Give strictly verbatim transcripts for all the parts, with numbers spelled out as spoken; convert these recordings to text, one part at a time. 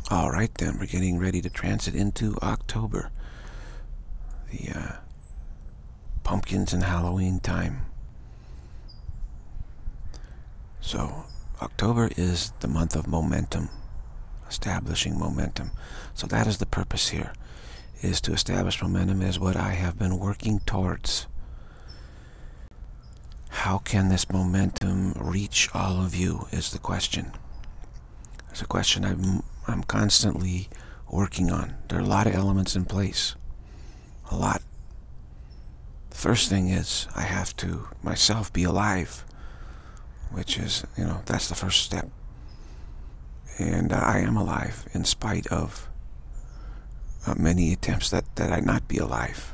All right, then, we're getting ready to transit into October, the uh, pumpkins and Halloween time. So, October is the month of momentum, establishing momentum. So that is the purpose here, is to establish momentum, is what I have been working towards. How can this momentum reach all of you is the question. It's a question I'm, I'm constantly working on. There are a lot of elements in place. A lot. The first thing is I have to myself be alive, which is, you know, that's the first step. And uh, I am alive in spite of uh, many attempts that, that I not be alive.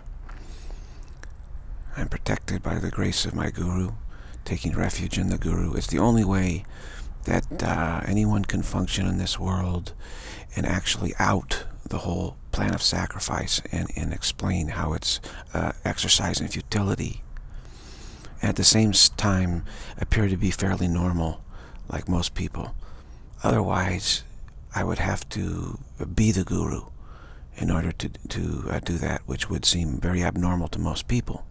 I'm protected by the grace of my Guru, taking refuge in the Guru. It's the only way that uh, anyone can function in this world and actually out the whole plan of sacrifice and, and explain how it's uh, exercise in futility. And at the same time appear to be fairly normal, like most people. Otherwise, I would have to be the Guru in order to, to uh, do that, which would seem very abnormal to most people.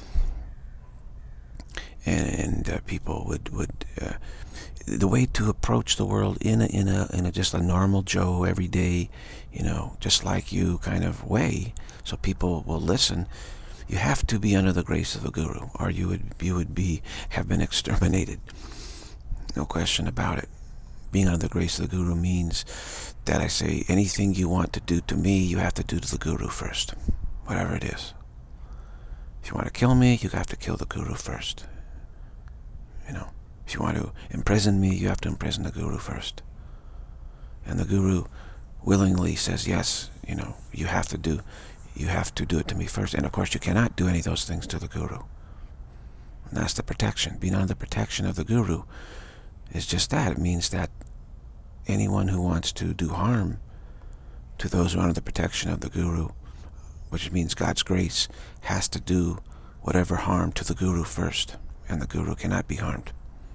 And uh, people would, would uh, the way to approach the world in a, in a in a just a normal Joe everyday, you know, just like you kind of way, so people will listen. You have to be under the grace of a Guru, or you would you would be have been exterminated. No question about it. Being under the grace of the Guru means that I say anything you want to do to me, you have to do to the Guru first, whatever it is. If you want to kill me, you have to kill the Guru first. You know, if you want to imprison me, you have to imprison the Guru first. And the Guru willingly says, yes, you know, you have to do, you have to do it to me first. And of course, you cannot do any of those things to the Guru. And that's the protection. Being under the protection of the Guru is just that. It means that anyone who wants to do harm to those who are under the protection of the Guru, which means God's grace, has to do whatever harm to the Guru first. And the Guru cannot be harmed.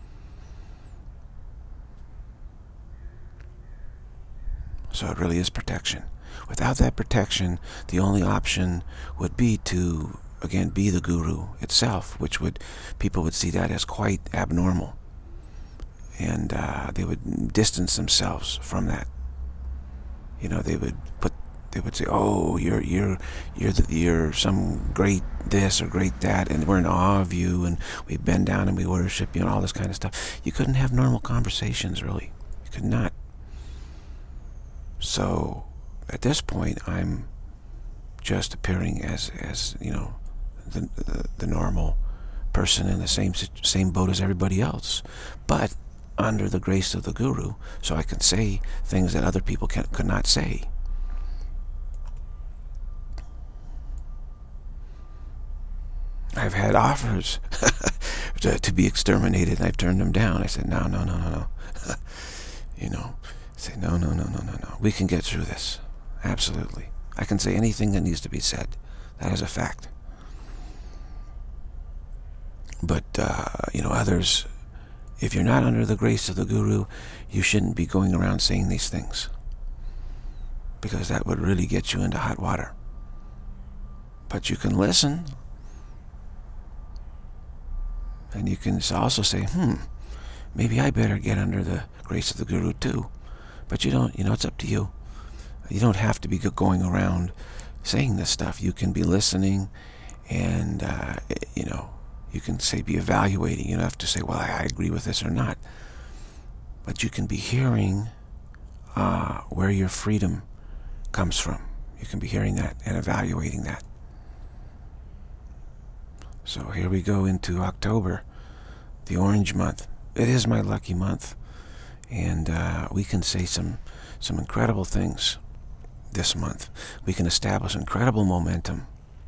So it really is protection. Without that protection, the only option would be to, again, be the Guru itself, which would, people would see that as quite abnormal. And uh, they would distance themselves from that. You know, they would put, they would say, "Oh, you're you're you're the, you're some great this or great that, and we're in awe of you, and we bend down and we worship you, and all this kind of stuff." You couldn't have normal conversations, really. You could not. So, at this point, I'm just appearing as as you know, the the, the normal person in the same same boat as everybody else, but under the grace of the Guru, so I can say things that other people can, could not say. I've had offers to, to be exterminated, and I've turned them down. I said, no, no, no, no, no. You know, say, no, no, no, no, no, no. We can get through this. Absolutely. I can say anything that needs to be said. That is a fact. But, uh, you know, others, if you're not under the grace of the Guru, you shouldn't be going around saying these things, because that would really get you into hot water. But you can listen. And you can also say, hmm, maybe I better get under the grace of the Guru too. But you don't, you know, it's up to you. You don't have to be going around saying this stuff. You can be listening and, uh, you know, you can say be evaluating. You don't have to say, well, I, I agree with this or not. But you can be hearing uh, where your freedom comes from. You can be hearing that and evaluating that. So here we go into October, the orange month. It is my lucky month, and uh, we can say some some incredible things this month. We can establish incredible momentum.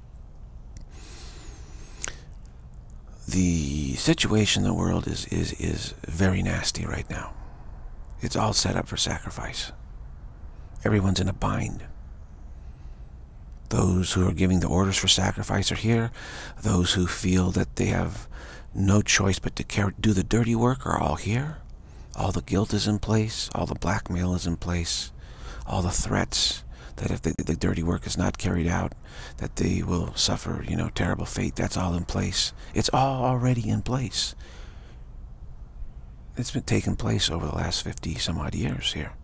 The situation in the world is is is very nasty right now. It's all set up for sacrifice. Everyone's in a bind. Those who are giving the orders for sacrifice are here. Those who feel that they have no choice but to do the dirty work are all here. All the guilt is in place. All the blackmail is in place. all the threats that if the, the dirty work is not carried out, that they will suffer, you know, terrible fate. That's all in place. It's all already in place. It's been taking place over the last fifty some odd years here.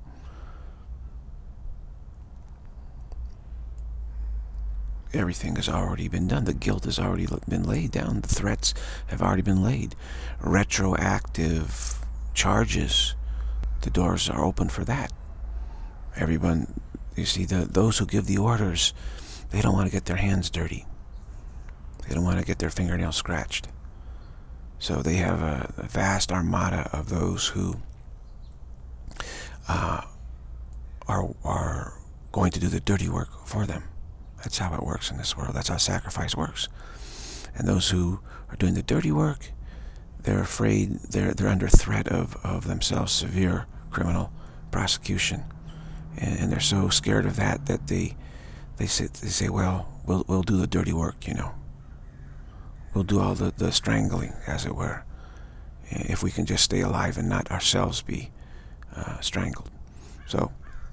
Everything has already been done. The guilt has already been laid down. The threats have already been laid. Retroactive charges, the doors are open for that. Everyone, you see, the those who give the orders, they don't want to get their hands dirty. They don't want to get their fingernails scratched. So they have a, a vast armada of those who uh, are, are going to do the dirty work for them. That's how it works in this world. That's how sacrifice works. And those who are doing the dirty work, they're afraid, they're, they're under threat of, of themselves severe criminal prosecution. And, and they're so scared of that that they they say, they say well, we'll, we'll do the dirty work, you know. We'll do all the, the strangling, as it were, if we can just stay alive and not ourselves be uh, strangled. So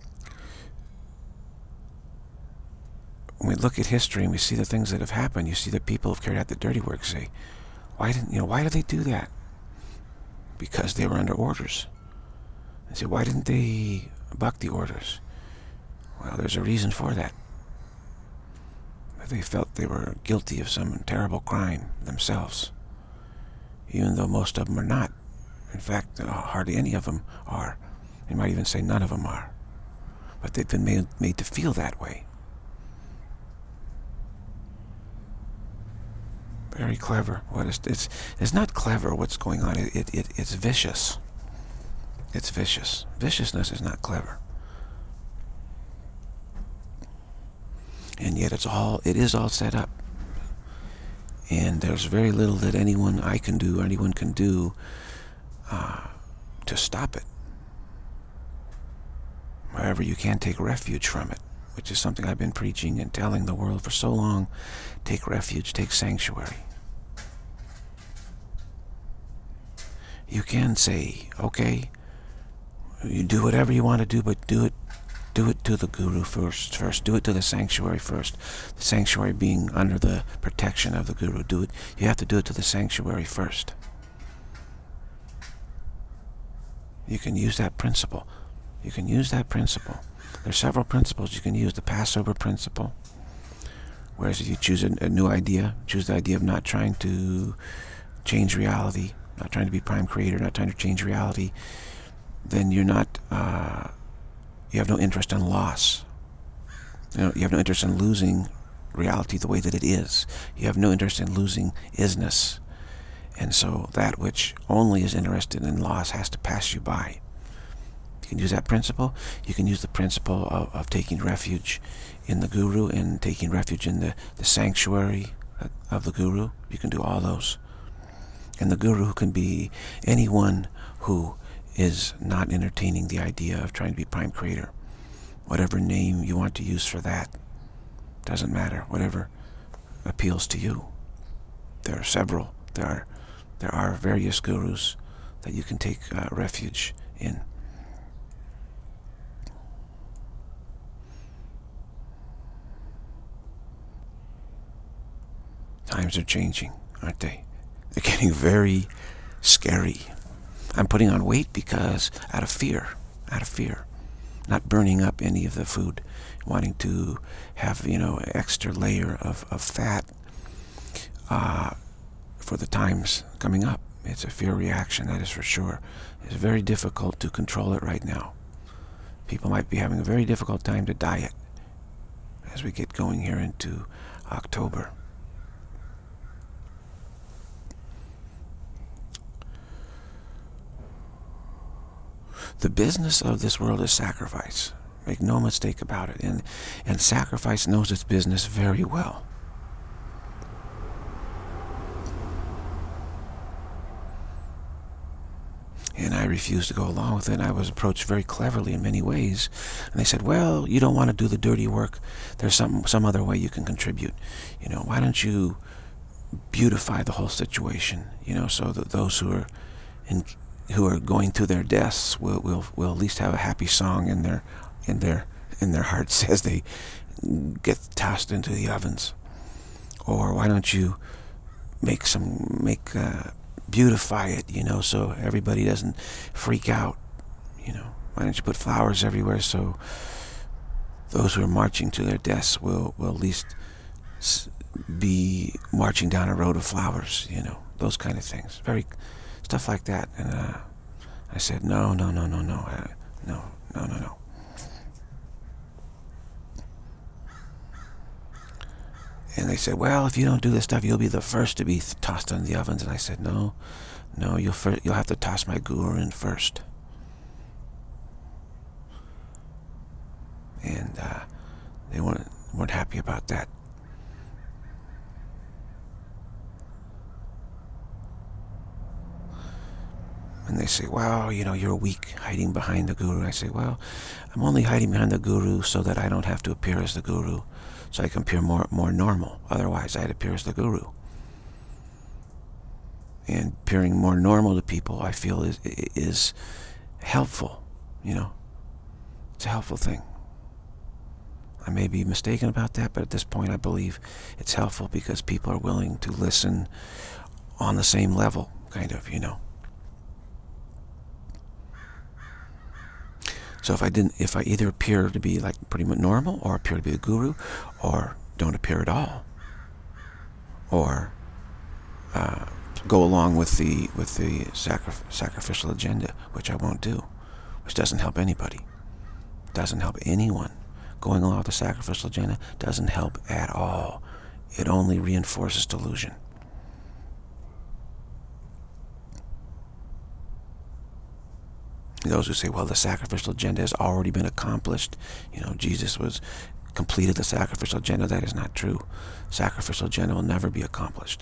when we look at history and we see the things that have happened, you see that people have carried out the dirty work. Say, why didn't you know? Why did they do that? Because they were under orders. I say, why didn't they buck the orders? Well, there's a reason for that. They felt they were guilty of some terrible crime themselves, even though most of them are not. In fact, uh, hardly any of them are. You might even say none of them are. But they've been made, made to feel that way. Very clever. What is it's it's not clever what's going on. It, it, it it's vicious. It's vicious. Viciousness is not clever. And yet it's all, it is all set up. And there's very little that anyone I can do, or anyone can do uh, to stop it. However, you can take refuge from it, which is something I've been preaching and telling the world for so long. Take refuge, take sanctuary. You can say, okay, you do whatever you want to do, but do it Do it to the guru first. First, do it to the sanctuary first. The sanctuary being under the protection of the guru. Do it. You have to do it to the sanctuary first. You can use that principle. You can use that principle. There's several principles you can use. The Passover principle. Whereas if you choose a, a new idea, choose the idea of not trying to change reality, not trying to be prime creator, not trying to change reality, then you're not. Uh, You have no interest in loss. You know, you have no interest in losing reality the way that it is. You have no interest in losing isness. And so that which only is interested in loss has to pass you by. You can use that principle. You can use the principle of, of taking refuge in the guru and taking refuge in the, the sanctuary of the guru. You can do all those. And the guru can be anyone who is not entertaining the idea of trying to be prime creator. Whatever name you want to use for that, doesn't matter. Whatever appeals to you. There are several. There are, there are various gurus that you can take uh, refuge in. Times are changing, aren't they? They're getting very scary. I'm putting on weight because out of fear, out of fear, not burning up any of the food, wanting to have, you know, extra layer of, of fat uh, for the times coming up. It's a fear reaction, that is for sure. It's very difficult to control it right now. People might be having a very difficult time to diet as we get going here into October. The business of this world is sacrifice. Make no mistake about it. And, and sacrifice knows its business very well. And I refused to go along with it. And I was approached very cleverly in many ways. And they said, well, you don't want to do the dirty work. There's some, some other way you can contribute. You know, why don't you beautify the whole situation? You know, so that those who are in... who are going to their deaths will will will at least have a happy song in their in their and their heart says they get tossed into the ovens. Or why don't you make some, make, uh, beautify it, you know, so everybody doesn't freak out, you know. Why don't you put flowers everywhere so those who are marching to their deaths will, will at least be marching down a road of flowers, you know, those kind of things. Very, stuff like that. And uh, I said, no, no, no, no, no, uh, no, no, no, no. And they said, well, if you don't do this stuff, you'll be the first to be tossed in the ovens. And I said, no, no, you'll, first, you'll have to toss my guru in first. And uh, they weren't, weren't happy about that. And they say, well, you know, you're weak, hiding behind the guru. I say, well, I'm only hiding behind the guru so that I don't have to appear as the guru, so I can appear more, more normal. Otherwise, I'd appear as the guru. And appearing more normal to people, I feel, is, is helpful, you know. It's a helpful thing. I may be mistaken about that, but at this point I believe it's helpful because people are willing to listen on the same level, kind of, you know. So if I didn't, if I either appear to be like pretty much normal, or appear to be a guru, or don't appear at all, or uh, go along with the with the sacri sacrificial agenda, which I won't do, which doesn't help anybody, doesn't help anyone. Going along with the sacrificial agenda doesn't help at all. It only reinforces delusion. Those who say, well, the sacrificial agenda has already been accomplished. You know, Jesus was completed the sacrificial agenda. That is not true. Sacrificial agenda will never be accomplished.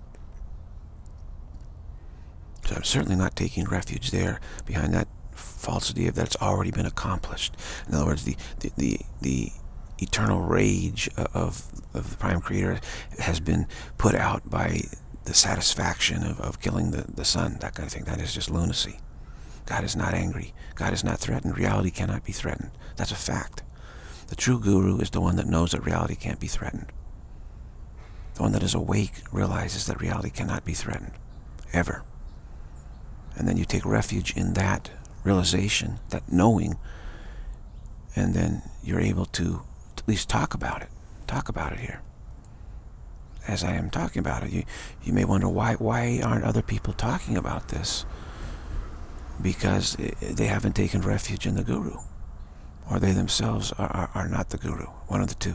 So I'm certainly not taking refuge there behind that falsity of that's already been accomplished. In other words, the the the, the eternal rage of of the Prime Creator has been put out by the satisfaction of, of killing the, the Son, that kind of thing. That is just lunacy. God is not angry. God is not threatened. Reality cannot be threatened. That's a fact. The true guru is the one that knows that reality can't be threatened. The one that is awake realizes that reality cannot be threatened, ever. And then you take refuge in that realization, that knowing, and then you're able to at least talk about it. Talk about it here. As I am talking about it, you, you may wonder, why, why aren't other people talking about this? Because they haven't taken refuge in the guru, or they themselves are, are, are not the guru, one of the two.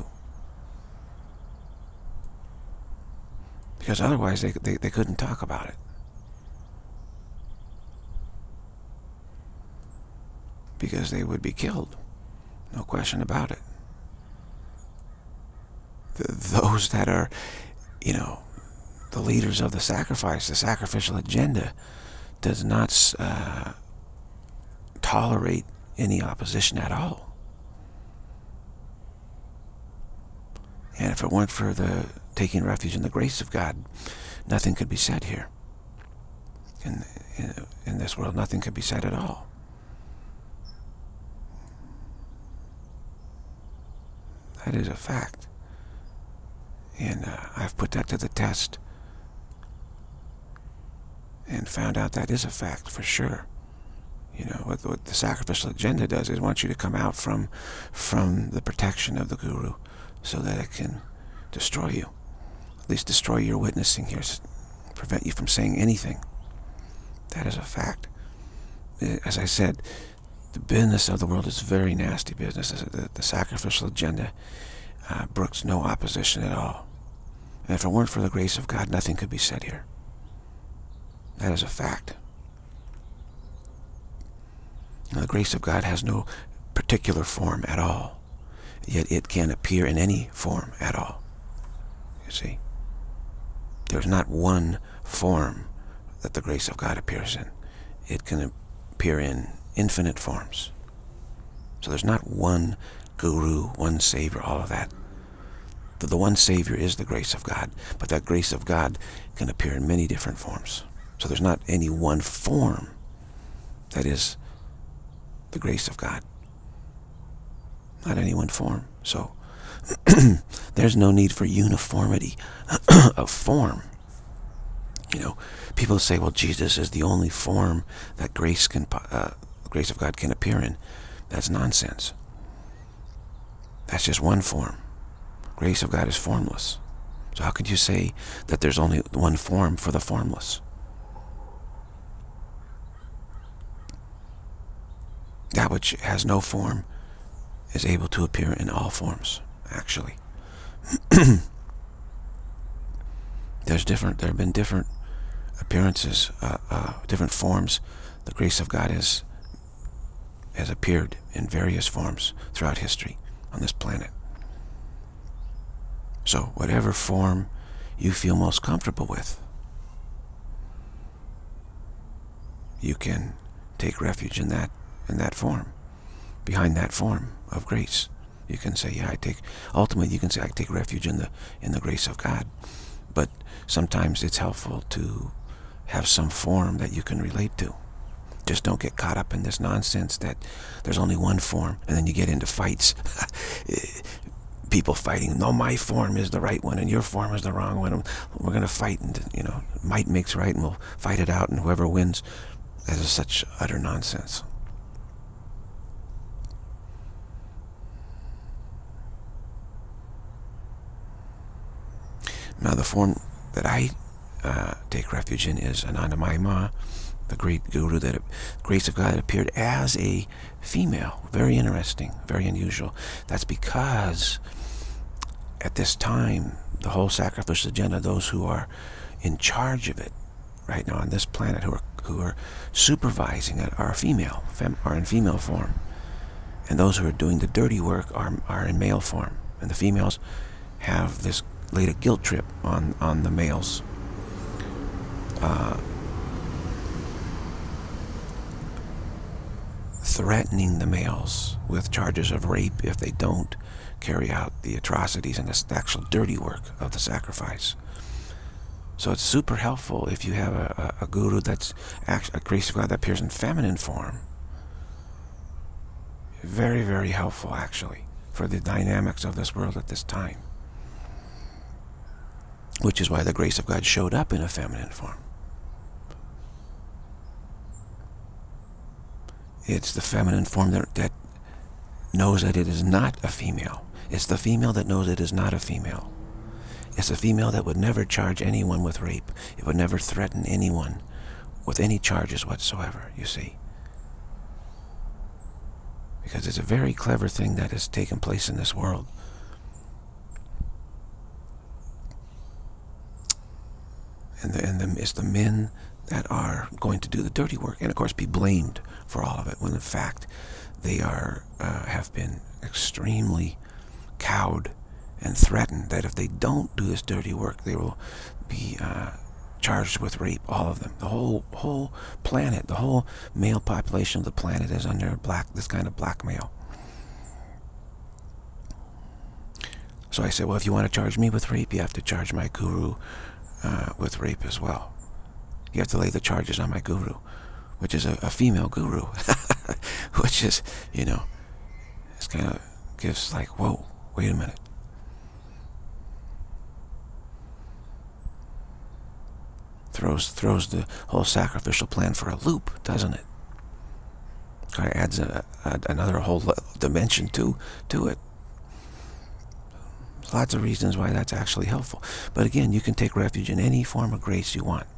Because otherwise they, they, they couldn't talk about it. Because they would be killed, no question about it. The, those that are, you know, the leaders of the sacrifice, the sacrificial agenda, does not uh, tolerate any opposition at all. And if it weren't for the taking refuge in the grace of God, nothing could be said here. In, in, in this world, nothing could be said at all. That is a fact. And uh, I've put that to the test and found out that is a fact for sure. You know, what, what the sacrificial agenda does is want you to come out from from the protection of the guru so that it can destroy you. At least destroy your witnessing here, prevent you from saying anything. That is a fact. As I said, the business of the world is very nasty business. The, the sacrificial agenda uh, brooks no opposition at all. And if it weren't for the grace of God, nothing could be said here. That is a fact. Now, the grace of God has no particular form at all, yet it can appear in any form at all. You see? There's not one form that the grace of God appears in. It can appear in infinite forms. So there's not one guru, one savior, all of that. The, the one savior is the grace of God, but that grace of God can appear in many different forms. So there's not any one form that is the grace of God. not any one form. So there's no need for uniformity of form. You know, people say, well, Jesus is the only form that grace can, uh, the grace of God can appear in. That's nonsense. That's just one form. Grace of God is formless. So how could you say that there's only one form for the formless? That which has no form is able to appear in all forms, actually. There's different, there have been different appearances, uh, uh, different forms. The grace of God has, has appeared in various forms throughout history on this planet. So whatever form you feel most comfortable with, you can take refuge in that, in that form, behind that form of grace. You can say, yeah, I take, ultimately you can say, I take refuge in the, in the grace of God. But sometimes it's helpful to have some form that you can relate to. Just don't get caught up in this nonsense that there's only one form, and then you get into fights. People fighting, no, my form is the right one and your form is the wrong one. We're going to fight, and, you know, might makes right, and we'll fight it out, and whoever wins. That is such utter nonsense. Now, the form that I uh, take refuge in is Anandamayi, the great guru, that grace of God appeared as a female. Very interesting, very unusual. That's because at this time, the whole sacrificial agenda, those who are in charge of it right now on this planet, who are who are supervising it, are female, fem, are in female form, and those who are doing the dirty work are are in male form. And the females have this laid a guilt trip on on the males. Uh, threatening the males with charges of rape if they don't carry out the atrocities and the actual dirty work of the sacrifice. So it's super helpful if you have a, a, a guru that's actually a grace of God that appears in feminine form. Very, very helpful, actually, for the dynamics of this world at this time. Which is why the grace of God showed up in a feminine form. It's the feminine form that, that knows that it is not a female. It's the female that knows it is not a female. It's a female that would never charge anyone with rape. It would never threaten anyone with any charges whatsoever, you see. Because it's a very clever thing that has taken place in this world. And, the, and the, it's the men that are going to do the dirty work, and of course be blamed for all of it, when in fact they are uh, have been extremely cowed and threatened that if they don't do this dirty work, they will be uh, charged with rape. All of them, the whole whole planet, the whole male population of the planet is under black this kind of blackmail. So I said, well, if you want to charge me with rape, you have to charge my guru uh, with rape as well. You have to lay the charges on my guru, which is a, a female guru, which is, you know, it's kind of gives like, whoa, wait a minute. Throws throws the whole sacrificial plan for a loop, doesn't it? Kind of adds a, a, another whole dimension to to it. There's lots of reasons why that's actually helpful. But again, you can take refuge in any form of grace you want.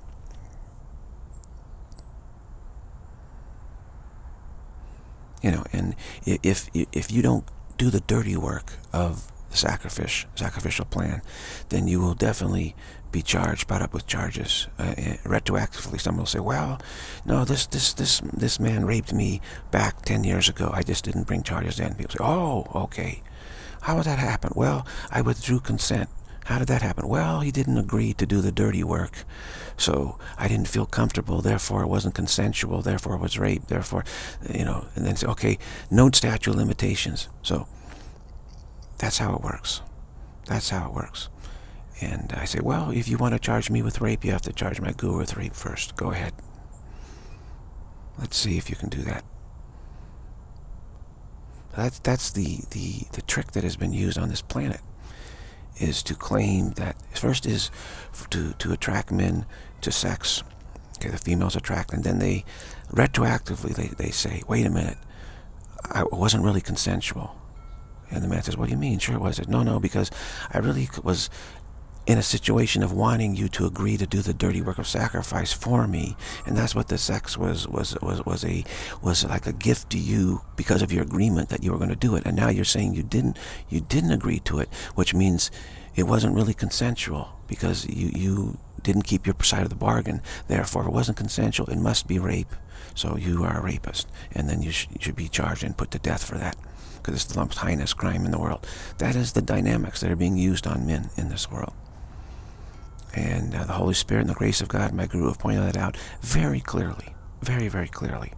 You know, and if if you don't do the dirty work of the sacrifice, sacrificial plan, then you will definitely be charged, brought up with charges uh, retroactively. Someone will say, "Well, no, this this this this man raped me back ten years ago. I just didn't bring charges then." People say, "Oh, okay. How did that happen?" "Well, I withdrew consent." "How did that happen?" "Well, he didn't agree to do the dirty work, so I didn't feel comfortable, therefore it wasn't consensual, therefore it was rape, therefore, you know," and then say, okay, no statute of limitations. So that's how it works. That's how it works. And I say, well, if you want to charge me with rape, you have to charge my guru with rape first. Go ahead. Let's see if you can do that. That's that's the, the, the trick that has been used on this planet, is to claim that first is to, to attract men to sex. Okay, the females attract, and then they retroactively they, they say, wait a minute, I wasn't really consensual. And the man says, what do you mean? Sure it was. I said, no, no, because I really was in a situation of wanting you to agree to do the dirty work of sacrifice for me, and that's what the sex was was was was a was like a gift to you because of your agreement that you were going to do it. And now you're saying you didn't you didn't agree to it, which means it wasn't really consensual because you you didn't keep your side of the bargain. Therefore, if it wasn't consensual, it must be rape. So you are a rapist, and then you, sh you should be charged and put to death for that, because it's the most heinous crime in the world. That is the dynamics that are being used on men in this world. And uh, the Holy Spirit and the grace of God, my Guru, have pointed that out very clearly, very, very clearly.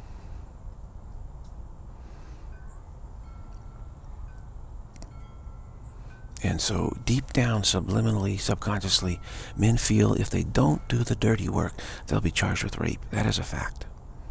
And so deep down, subliminally, subconsciously, men feel if they don't do the dirty work, they'll be charged with rape. That is a fact.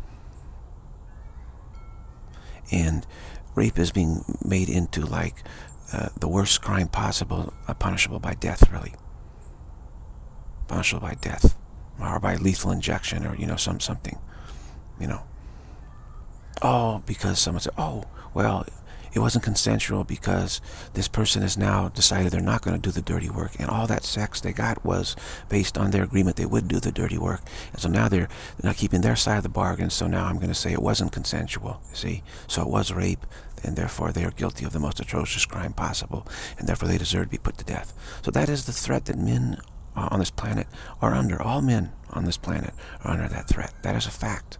And rape is being made into like uh, the worst crime possible, uh, punishable by death, really. Punishable by death, or by lethal injection, or, you know, some something, you know. Oh, because someone said, oh, well, it wasn't consensual because this person has now decided they're not going to do the dirty work, and all that sex they got was based on their agreement they would do the dirty work, and so now they're, they're not keeping their side of the bargain, so now I'm going to say it wasn't consensual, you see, so it was rape, and therefore they are guilty of the most atrocious crime possible, and therefore they deserve to be put to death. So that is the threat that men on this planet are under. All men on this planet are under that threat. That is a fact.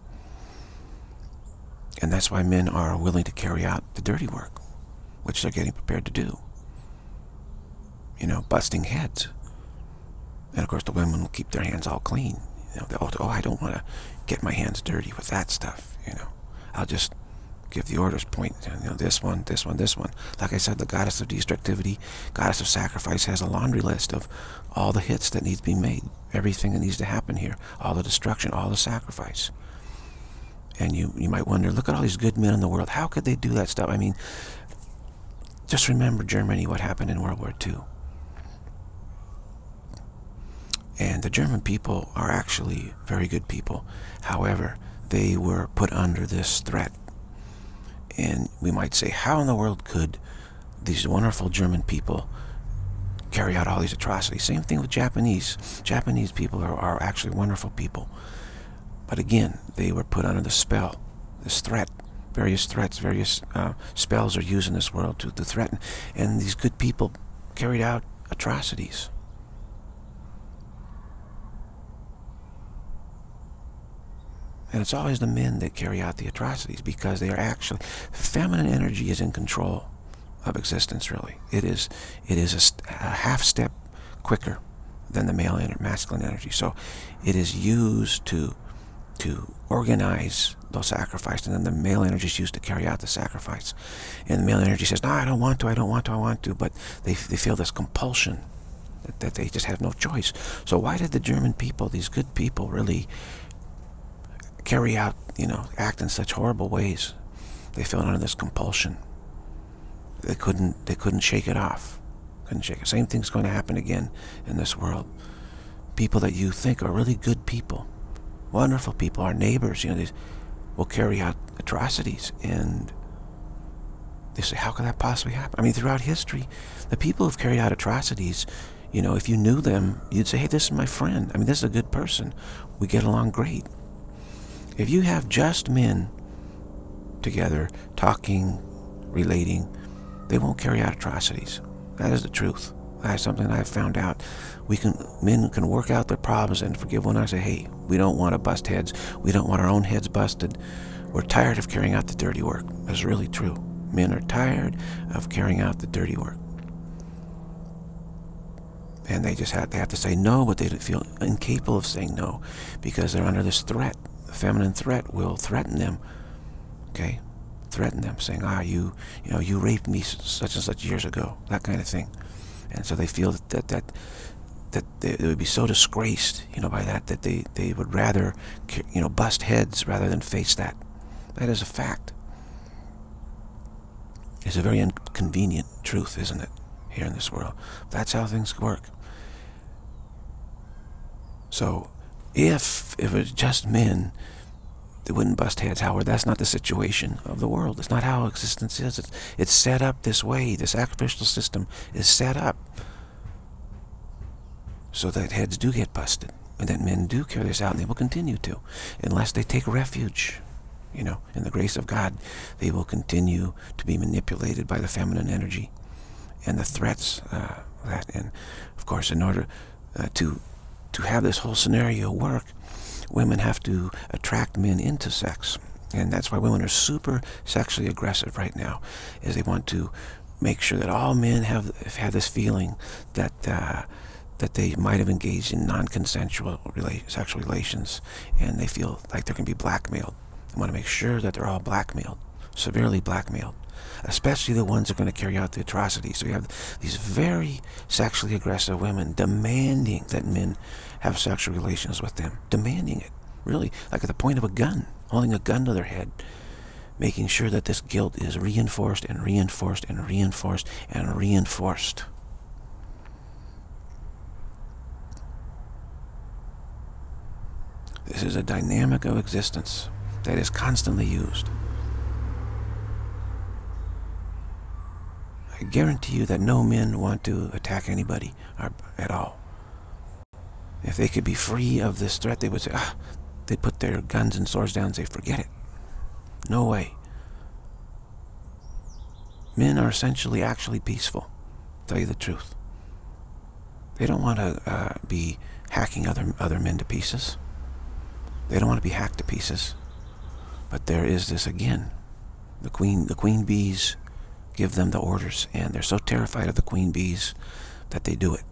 And that's why men are willing to carry out the dirty work, which they're getting prepared to do. You know, busting heads. And of course the women will keep their hands all clean. You know, oh, oh, I don't want to get my hands dirty with that stuff, you know. I'll just give the orders, point, you know, this one, this one, this one. Like I said, the goddess of destructivity, goddess of sacrifice, has a laundry list of all the hits that need to be made, everything that needs to happen here, all the destruction, all the sacrifice. And you, you might wonder, look at all these good men in the world. How could they do that stuff? I mean, just remember Germany, what happened in World War Two. And the German people are actually very good people. However, they were put under this threat. And we might say, how in the world could these wonderful German people carry out all these atrocities? Same thing with Japanese. Japanese people are, are actually wonderful people. But again, they were put under the spell, this threat. Various threats, various uh, spells are used in this world to, to threaten. And these good people carried out atrocities. And it's always the men that carry out the atrocities, because they are actually, feminine energy is in control of existence, really. It is, it is a, a half step quicker than the male and masculine energy. So it is used to, to organize those sacrifices, and then the male energy is used to carry out the sacrifice. And the male energy says, no, I don't want to, I don't want to, I want to, but they, they feel this compulsion that, that they just have no choice. So why did the German people, these good people, really carry out, you know, act in such horrible ways? They felt under this compulsion. They couldn't, they couldn't shake it off. Couldn't shake it. Same thing's going to happen again in this world. People that you think are really good people, wonderful people, our neighbors, you know, they will carry out atrocities, and they say, how could that possibly happen? I mean, throughout history, the people who've carried out atrocities, you know, if you knew them, you'd say, hey, this is my friend. I mean, this is a good person. We get along great. If you have just men together, talking, relating, they won't carry out atrocities. That is the truth. That is something that I've found out. We can, men can work out their problems and forgive one another. Say, hey, we don't want to bust heads. We don't want our own heads busted. We're tired of carrying out the dirty work. That's really true. Men are tired of carrying out the dirty work. And they just have, they have to say no, but they feel incapable of saying no because they're under this threat. The feminine threat will threaten them, okay? Threaten them, saying, ah, you, you know, you raped me such and such years ago, that kind of thing. And so they feel that that that, that they, they would be so disgraced, you know, by that, that they, they would rather, you know, bust heads rather than face that. That is a fact. is a very inconvenient truth, isn't it, here in this world? That's how things work. So if, if it was just men, they wouldn't bust heads. However, that's not the situation of the world. It's not how existence is. It's, it's set up this way. The sacrificial system is set up so that heads do get busted, and that men do carry this out, and they will continue to, unless they take refuge, you know, in the grace of God. They will continue to be manipulated by the feminine energy and the threats uh, that. And of course, in order uh, to to have this whole scenario work, women have to attract men into sex, and that's why women are super sexually aggressive right now, is they want to make sure that all men have have this feeling that uh, that they might have engaged in non-consensual rela sexual relations, and they feel like they're going to be blackmailed. They want to make sure that they're all blackmailed, severely blackmailed, especially the ones that are going to carry out the atrocities. So you have these very sexually aggressive women demanding that men have sexual relations with them, demanding it, really, like at the point of a gun, holding a gun to their head, making sure that this guilt is reinforced and reinforced and reinforced and reinforced. This is a dynamic of existence that is constantly used. I guarantee you that no men want to attack anybody at all. If they could be free of this threat, they would say, ah, they'd put their guns and swords down and say, forget it. No way. Men are essentially actually peaceful, to tell you the truth. They don't want to uh, be hacking other, other men to pieces. They don't want to be hacked to pieces. But there is this again. The queen, the queen bees give them the orders, and they're so terrified of the queen bees that they do it.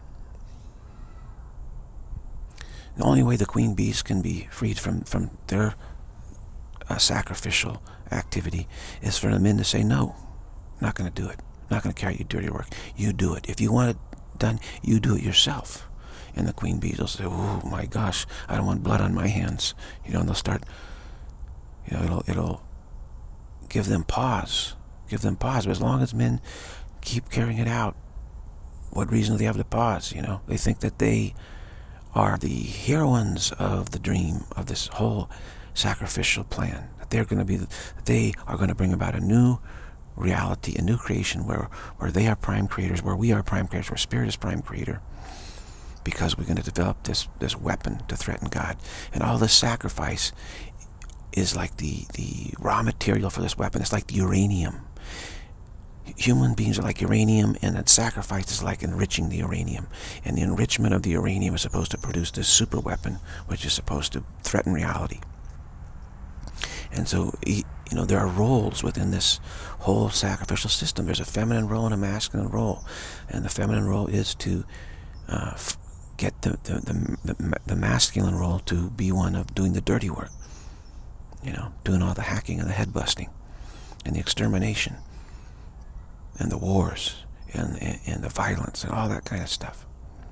The only way the queen bees can be freed from, from their uh, sacrificial activity is for the men to say, no, I'm not going to do it. I'm not going to carry your dirty work. You do it. If you want it done, you do it yourself. And the queen bees will say, oh my gosh, I don't want blood on my hands. You know, and they'll start, you know, it'll, it'll give them pause. Give them pause. But as long as men keep carrying it out, what reason do they have to pause? You know, they think that they are the heroines of the dream of this whole sacrificial plan. That they're going to be, that they are going to bring about a new reality, a new creation where where they are prime creators, where we are prime creators, where spirit is prime creator. Because we're going to develop this this weapon to threaten God, and all this sacrifice is like the the raw material for this weapon. It's like the uranium. Human beings are like uranium, and that sacrifice is like enriching the uranium. And the enrichment of the uranium is supposed to produce this super weapon, which is supposed to threaten reality. And so, you know, there are roles within this whole sacrificial system. There's a feminine role and a masculine role, and the feminine role is to uh, get the the, the the the masculine role to be one of doing the dirty work. You know, doing all the hacking and the head busting, and the extermination, and the wars, and, and, and the violence, and all that kind of stuff.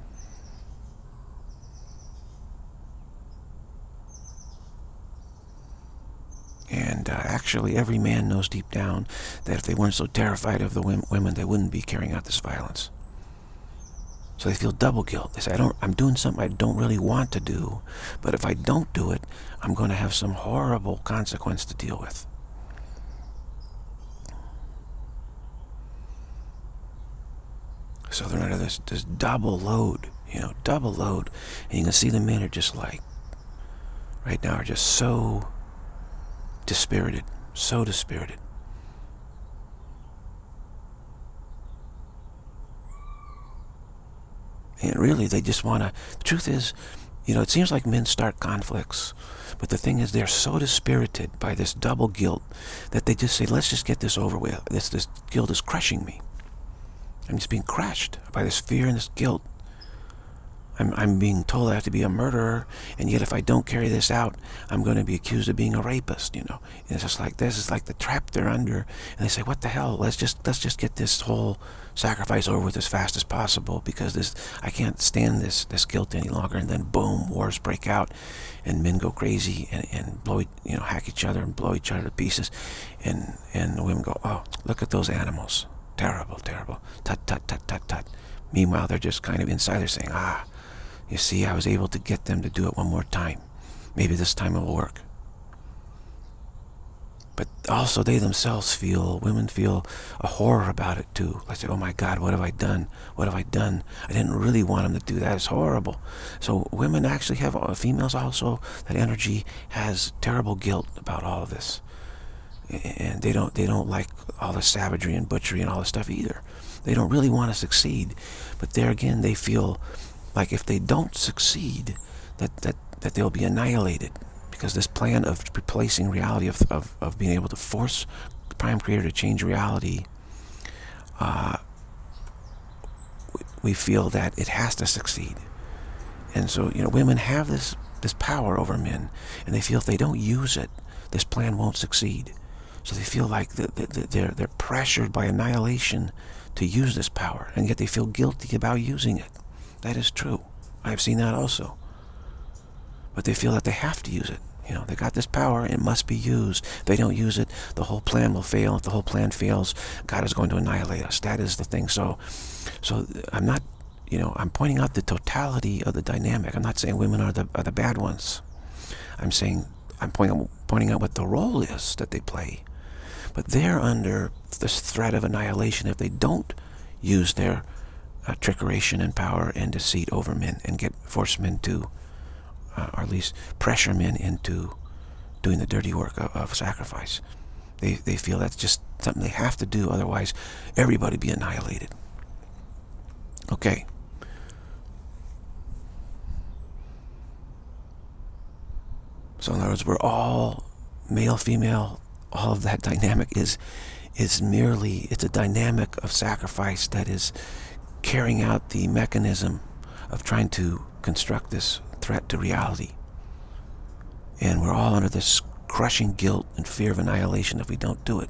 And uh, actually, every man knows deep down that if they weren't so terrified of the women, they wouldn't be carrying out this violence. So they feel double guilt. They say, I don't, I'm doing something I don't really want to do, but if I don't do it, I'm going to have some horrible consequence to deal with. So they're under this, this double load, you know, double load. And you can see the men are just like, right now, are just so dispirited, so dispirited. And really, they just want to, the truth is, you know, it seems like men start conflicts, but the thing is, they're so dispirited by this double guilt that they just say, let's just get this over with. This, this guilt is crushing me. I'm just being crushed by this fear and this guilt. I'm, I'm being told I have to be a murderer, and yet if I don't carry this out, I'm going to be accused of being a rapist, you know. And it's just like, this is like the trap they're under. And they say, what the hell, let's just let's just get this whole sacrifice over with as fast as possible, because this I can't stand this this guilt any longer. And then boom, wars break out, and men go crazy and, and blow, you know, hack each other and blow each other to pieces. And, and the women go, oh, look at those animals. Terrible, terrible. Tut, tut, tut, tut, tut. Meanwhile, they're just kind of inside, they're saying, ah, you see, I was able to get them to do it one more time. Maybe this time it will work. But also they themselves feel, women feel a horror about it too. Like, say, oh my God, what have I done? What have I done? I didn't really want him to do that. It's horrible. So women actually have, females also, that energy has terrible guilt about all of this. And they don't, they don't like all the savagery and butchery and all this stuff either. They don't really want to succeed. But there again, they feel like if they don't succeed, that, that, that they'll be annihilated. Because this plan of replacing reality, of, of, of being able to force the Prime Creator to change reality, uh, we feel that it has to succeed. And so, you know, women have this, this power over men, and they feel if they don't use it, this plan won't succeed. So they feel like they're, they're pressured by annihilation to use this power, and yet they feel guilty about using it. That is true. I've seen that also. But they feel that they have to use it. You know, they got this power, it must be used. If they don't use it, the whole plan will fail. If the whole plan fails, God is going to annihilate us. That is the thing. So, so I'm not, you know, I'm pointing out the totality of the dynamic. I'm not saying women are the, are the bad ones. I'm saying, I'm pointing, pointing out what the role is that they play. But they're under this threat of annihilation if they don't use their uh, trickeration and power and deceit over men and get force men to, uh, or at least pressure men into doing the dirty work of, of sacrifice. They, they feel that's just something they have to do, otherwise everybody be annihilated. Okay. So in other words, we're all male, female, all of that dynamic is is merely, it's a dynamic of sacrifice that is carrying out the mechanism of trying to construct this threat to reality. And we're all under this crushing guilt and fear of annihilation if we don't do it.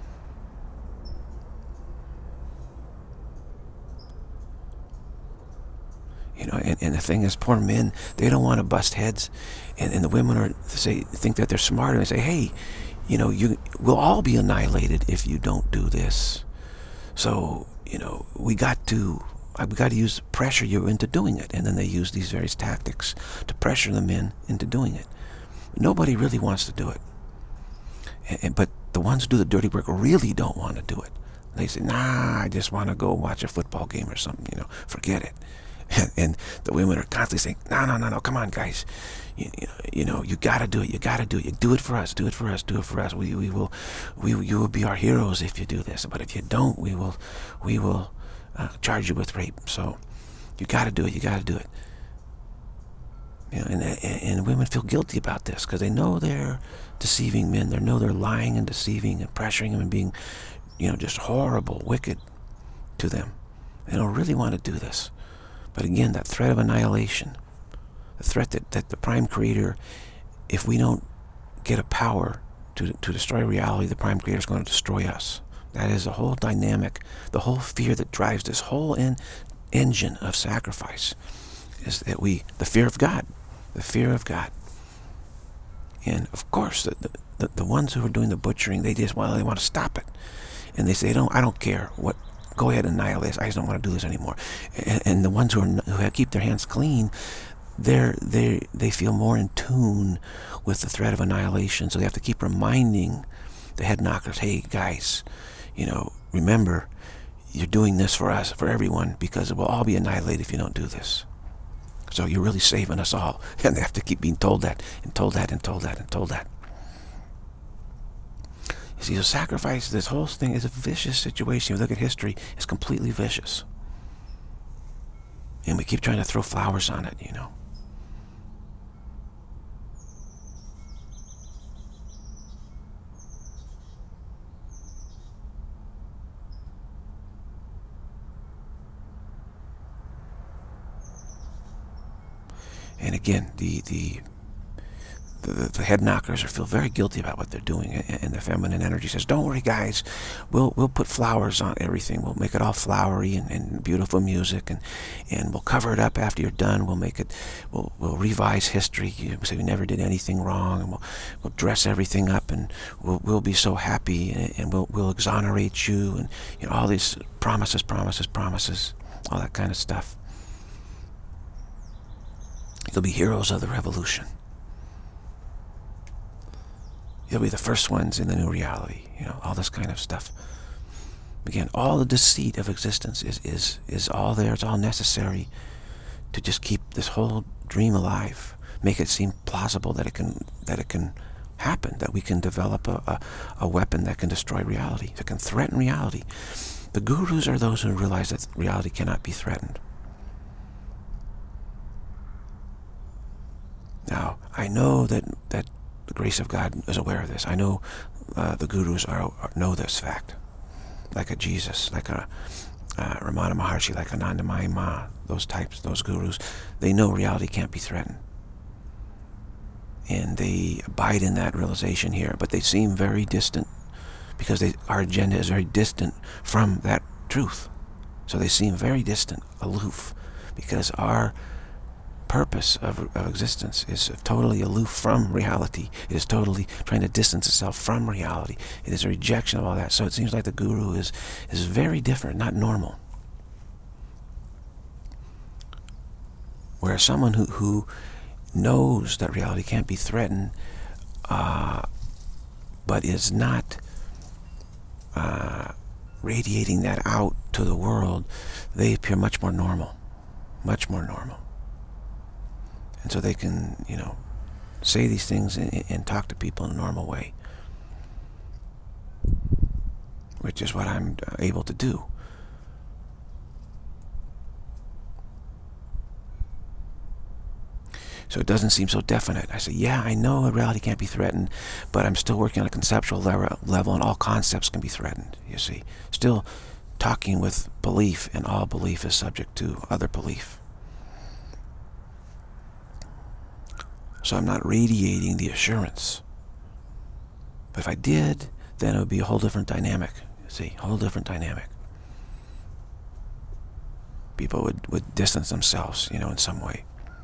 You know, and, and the thing is, poor men, they don't want to bust heads, and, and the women are say think that they're smarter and say, hey, you know, you we'll all be annihilated if you don't do this. So, you know, we got to we got to use pressure you into doing it. And then they use these various tactics to pressure the men into doing it. Nobody really wants to do it. And, and, but the ones who do the dirty work really don't want to do it. They say, nah, I just want to go watch a football game or something, you know, forget it. And, and the women are constantly saying, no, no, no, no, come on, guys. You, you, know, you know, you got to do it. You got to do it. You do it for us. Do it for us. Do it for us. We, we will, we, you will be our heroes if you do this. But if you don't, we will, we will uh, charge you with rape. So you got to do it. You got to do it. You know, and, and, and women feel guilty about this because they know they're deceiving men. They know they're lying and deceiving and pressuring them and being, you know, just horrible, wicked to them. They don't really want to do this. But again, that threat of annihilation, the threat that, that the Prime Creator, if we don't get a power to, to destroy reality, the Prime Creator is going to destroy us. That is the whole dynamic, the whole fear that drives this whole en engine of sacrifice, is that we, the fear of God, the fear of God. And of course, the, the, the ones who are doing the butchering, they just, well, they want to stop it. And they say, don't, I don't care what, go ahead and annihilate us. I just don't want to do this anymore. And, and the ones who are who have, keep their hands clean, they're they they feel more in tune with the threat of annihilation. So they have to keep reminding the head knockers, hey guys, you know, remember, you're doing this for us, for everyone, because it will all be annihilated if you don't do this. So you're really saving us all. And they have to keep being told that and told that and told that and told that. You see, the sacrifice, this whole thing is a vicious situation. If you look at history, it's completely vicious. And we keep trying to throw flowers on it, you know. And again, the the The, the head knockers are feel very guilty about what they're doing, and the feminine energy says, "Don't worry, guys. We'll we'll put flowers on everything. We'll make it all flowery and, and beautiful music, and and we'll cover it up after you're done. We'll make it. We'll we'll revise history. You say we never did anything wrong, and we'll we'll dress everything up, and we'll we'll be so happy, and, and we'll we'll exonerate you, and you know all these promises, promises, promises, all that kind of stuff. You'll be heroes of the revolution. You'll be the first ones in the new reality, you know, all this kind of stuff. Again, all the deceit of existence is, is, is all there. It's all necessary to just keep this whole dream alive. Make it seem plausible that it can, that it can happen, that we can develop a, a, a weapon that can destroy reality, that can threaten reality. The gurus are those who realize that reality cannot be threatened. Now, I know that, that the grace of God is aware of this. I know uh, the gurus are, are, know this fact. Like a Jesus, like a uh, Ramana Maharshi, like Anandamayi Ma, those types, those gurus, they know reality can't be threatened. And they abide in that realization here, but they seem very distant because they, our agenda is very distant from that truth. So they seem very distant, aloof, because our purpose of, of existence is totally aloof from reality. It is totally trying to distance itself from reality. It is a rejection of all that. So it seems like the guru is is very different, not normal. Whereas someone who, who knows that reality can't be threatened, uh, but is not uh, radiating that out to the world, they appear much more normal, much more normal. And so they can, you know, say these things and, and talk to people in a normal way, which is what I'm able to do. So it doesn't seem so definite. I say, yeah, I know reality can't be threatened, but I'm still working on a conceptual level, and all concepts can be threatened, you see. Still talking with belief, and all belief is subject to other belief. So I'm not radiating the assurance. But if I did, then it would be a whole different dynamic. See, a whole different dynamic. People would, would distance themselves, you know, in some way.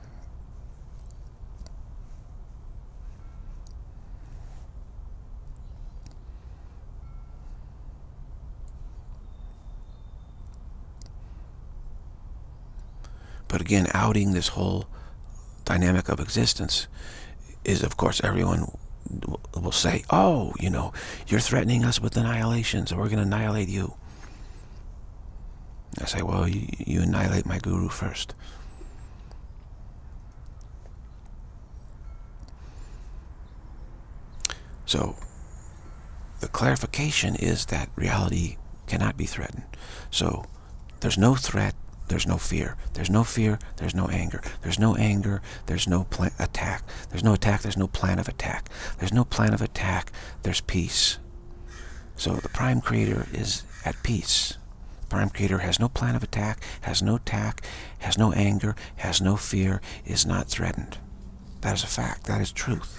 But again, outing this whole dynamic of existence is, of course, everyone will say, oh, you know, you're threatening us with annihilation, so we're going to annihilate you. I say, well, you, you annihilate my guru first. So the clarification is that reality cannot be threatened. So there's no threat, there's no fear. There's no fear, there's no anger. There's no anger, there's no plan attack. There's no attack, there's no plan of attack. There's no plan of attack, there's peace. So the Prime Creator is at peace. The Prime Creator has no plan of attack, has no attack, has no anger, has no fear, is not threatened. That is a fact, that is truth.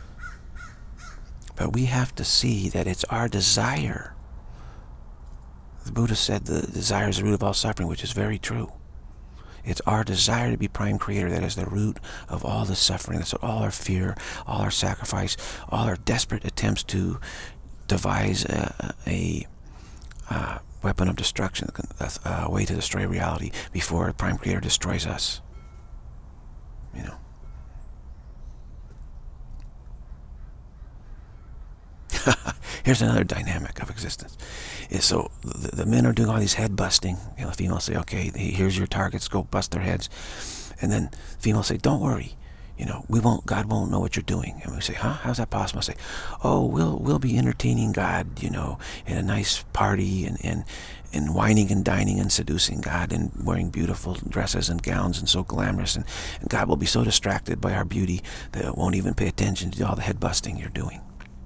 But we have to see that it's our desire. The Buddha said the desire is the root of all suffering, which is very true. It's our desire to be Prime Creator that is the root of all the suffering. That's all our fear, all our sacrifice, all our desperate attempts to devise a, a, a weapon of destruction, a, a way to destroy reality before the Prime Creator destroys us. You know. Here's another dynamic of existence. Is so the, the men are doing all these head busting. You know, the females say, okay, here's your targets, go bust their heads. And then females say, don't worry, you know, we won't, God won't know what you're doing. And we say, huh, how's that possible? I say, oh, we'll we'll be entertaining God, you know, in a nice party, and, and, and whining and dining and seducing God, and wearing beautiful dresses and gowns and so glamorous. And, and God will be so distracted by our beauty that it won't even pay attention to all the head busting you're doing.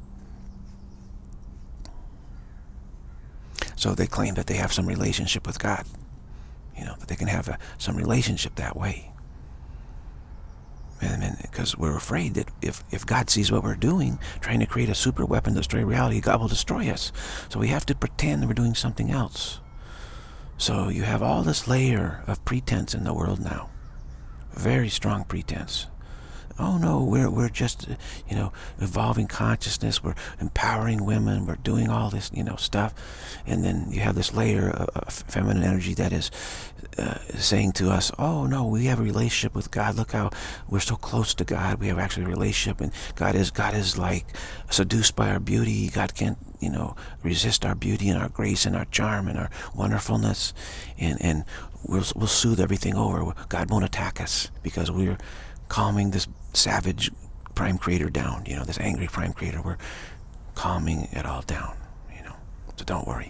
So they claim that they have some relationship with God, you know, that they can have a, some relationship that way. And because we're afraid that if, if God sees what we're doing, trying to create a super weapon to destroy reality, God will destroy us. So we have to pretend that we're doing something else. So you have all this layer of pretense in the world now. Very strong pretense. Oh no, we're, we're just, you know, evolving consciousness, we're empowering women, we're doing all this, you know, stuff. And then you have this layer of, of feminine energy that is uh, saying to us, oh no, we have a relationship with God. Look how we're so close to God. We have actually a relationship, and God is, God is like seduced by our beauty. God can't, you know, resist our beauty and our grace and our charm and our wonderfulness. And, and we'll, we'll soothe everything over. God won't attack us because we're calming this savage prime creator down, you know, this angry prime creator. We're calming it all down, you know, so don't worry.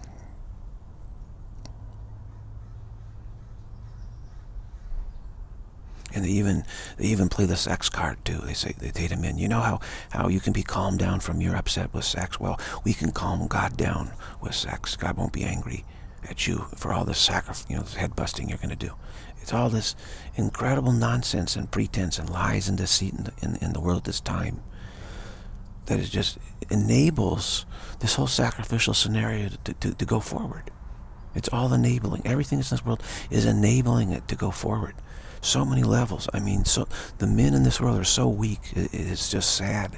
And they even they even play the sex card too. They say they date him in. You know how how you can be calmed down from your upset with sex? Well, we can calm God down with sex. God won't be angry at you for all this sacrifice, you know, this head busting you're going to do. It's all this incredible nonsense and pretense and lies and deceit in the, in, in the world at this time that is just enables this whole sacrificial scenario to, to, to go forward. It's all enabling. Everything in this world is enabling it to go forward. So many levels. I mean, so the men in this world are so weak. It, it's just sad.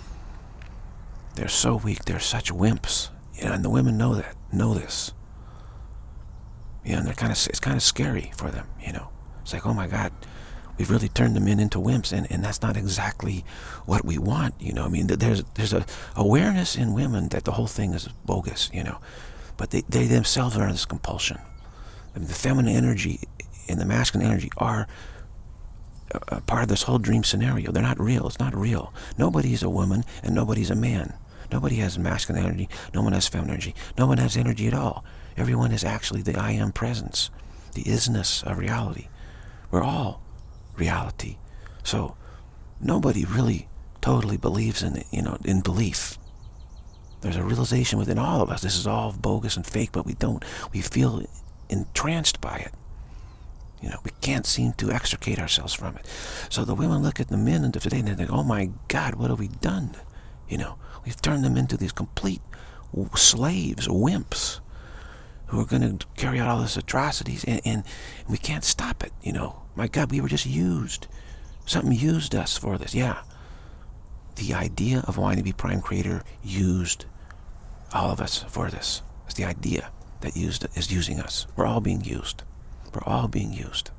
They're so weak. They're such wimps. You know, and the women know that. Know this. You know, and they're kind of, it's kind of scary for them, you know. It's like, oh my God, we've really turned the men into wimps, and, and that's not exactly what we want, you know. I mean, there's there's a awareness in women that the whole thing is bogus, you know. But they, they themselves are under this compulsion. I mean, the feminine energy and the masculine energy are a, a part of this whole dream scenario. They're not real. It's not real. Nobody's a woman and nobody's a man. Nobody has masculine energy. No one has feminine energy. No one has energy at all. Everyone is actually the I am presence, the isness of reality. We're all reality. So nobody really totally believes in, you know, in belief. There's a realization within all of us. This is all bogus and fake, but we don't, we feel entranced by it. You know, we can't seem to extricate ourselves from it. So the women look at the men of today and they think, oh my God, what have we done? You know, we've turned them into these complete slaves, wimps, who are going to carry out all these atrocities, and, and we can't stop it, you know. My God, we were just used. Something used us for this. Yeah. The idea of wanting to be prime creator used all of us for this. It's the idea that used is using us. We're all being used. We're all being used.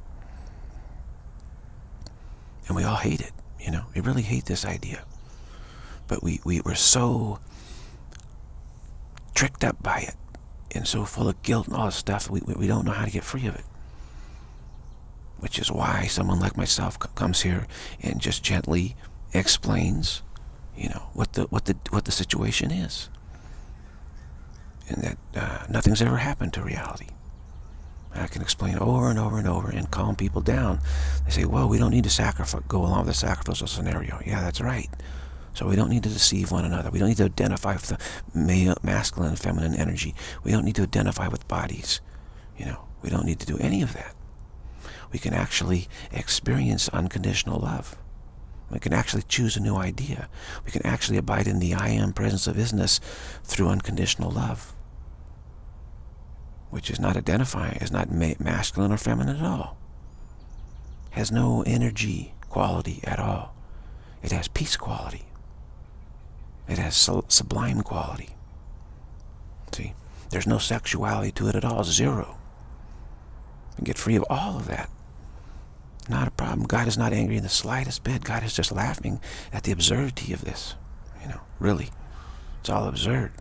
And we all hate it, you know. We really hate this idea. But we, we were so tricked up by it and so full of guilt and all this stuff, we, we don't know how to get free of it. Which is why someone like myself comes here and just gently explains, you know, what the what the what the situation is, and that uh, nothing's ever happened to reality. I can explain over and over and over and calm people down. They say, well, we don't need to sacrifice, go along with the sacrificial scenario. Yeah, that's right. So we don't need to deceive one another. We don't need to identify with the male, masculine and feminine energy. We don't need to identify with bodies. You know, we don't need to do any of that. We can actually experience unconditional love. We can actually choose a new idea. We can actually abide in the I am presence of isness through unconditional love, which is not identifying, is not ma masculine or feminine at all. Has no energy quality at all. It has peace quality. It has sublime quality. See, there's no sexuality to it at all. Zero. And get free of all of that. Not a problem. God is not angry in the slightest bit. God is just laughing at the absurdity of this. You know, really. It's all absurd.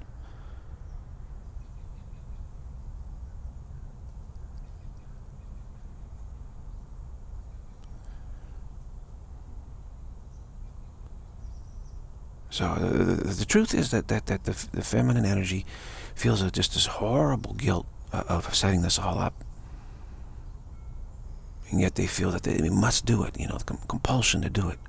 So the, the, the truth is that, that, that the, the feminine energy feels a, just this horrible guilt of setting this all up. And yet they feel that they must do it, you know, the compulsion to do it.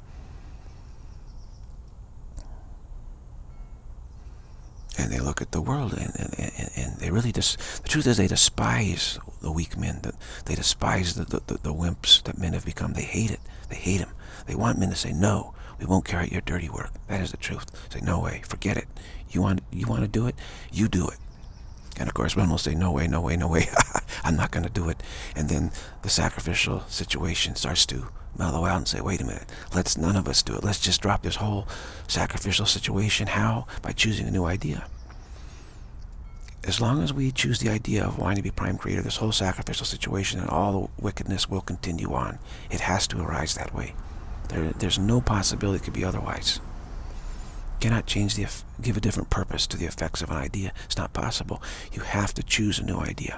And they look at the world and, and, and, and they really just, the truth is they despise the weak men. The, they despise the, the, the, the wimps that men have become. They hate it. They hate them. They want men to say, no, we won't carry out your dirty work. That is the truth. Say, no way, forget it. You want, you want to do it? You do it. And of course, men will say, no way, no way, no way. I'm not going to do it. And then the sacrificial situation starts to mellow out and say, wait a minute, let's none of us do it. Let's just drop this whole sacrificial situation. How? By choosing a new idea. As long as we choose the idea of wanting to be prime creator, this whole sacrificial situation and all the wickedness will continue on. It has to arise that way. There, there's no possibility it could be otherwise. You cannot change the, give a different purpose to the effects of an idea. It's not possible. You have to choose a new idea.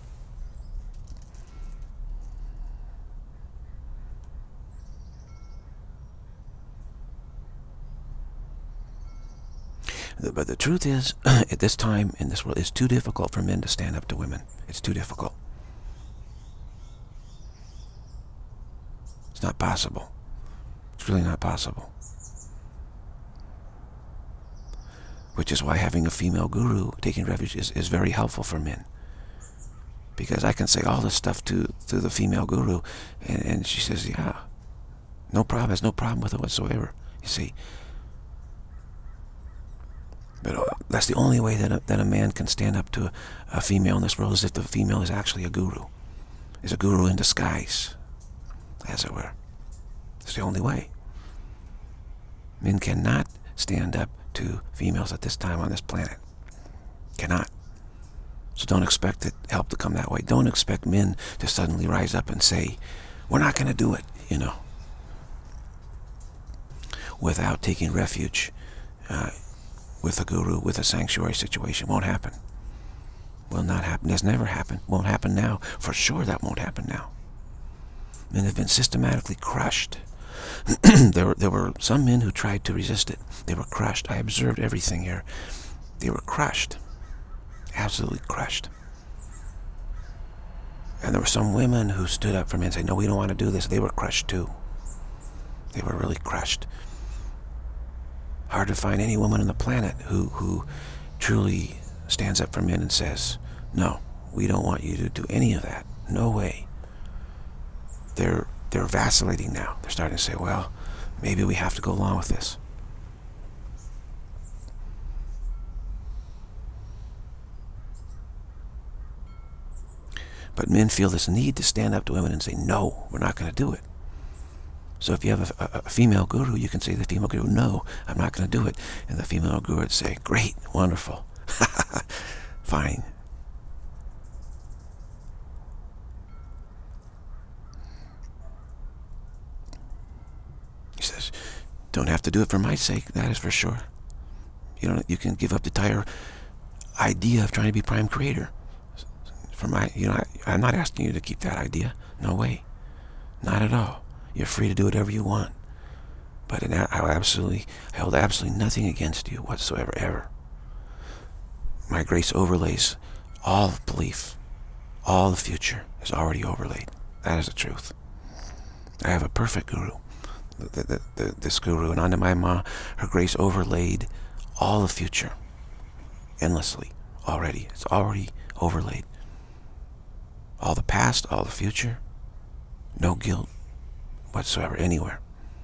But the truth is, at this time in this world, it's too difficult for men to stand up to women. It's too difficult. It's not possible. It's really not possible. Which is why having a female guru taking refuge is, is very helpful for men. Because I can say all this stuff to, to the female guru, and, and she says, yeah, no problem. There's no problem with it whatsoever. You see. But uh, that's the only way that a, that a man can stand up to a, a female in this world, is if the female is actually a guru. Is a guru in disguise, as it were. It's the only way. Men cannot stand up to females at this time on this planet. Cannot. So don't expect it, help to come that way. Don't expect men to suddenly rise up and say, we're not going to do it, you know, without taking refuge uh, with a guru, with a sanctuary situation. Won't happen. Will not happen. Has never happened. Won't happen now. For sure that won't happen now. Men have been systematically crushed. there, were, there were some men who tried to resist it. They were crushed. I observed everything here. They were crushed. Absolutely crushed. And there were some women who stood up for men and said, no, we don't want to do this. They were crushed too. They were really crushed. Hard to find any woman on the planet who, who truly stands up for men and says, no, we don't want you to do any of that. No way. They're, they're vacillating now. They're starting to say, well, maybe we have to go along with this. But men feel this need to stand up to women and say, no, we're not going to do it. So if you have a, a, a female guru, you can say to the female guru, no, I'm not going to do it. And the female guru would say, great, wonderful, fine. He says, don't have to do it for my sake, that is for sure. You know, you can give up the entire idea of trying to be prime creator. For my, you know, I, I'm not asking you to keep that idea. No way. Not at all. You're free to do whatever you want. But in, I absolutely, I hold absolutely nothing against you whatsoever, ever. My grace overlays all of belief. All the future is already overlaid. That is the truth. I have a perfect guru. The, the, the, this guru, and Ananda Maya Ma, her grace overlaid all the future. Endlessly. Already. It's already overlaid. All the past, all the future. No guilt whatsoever, anywhere.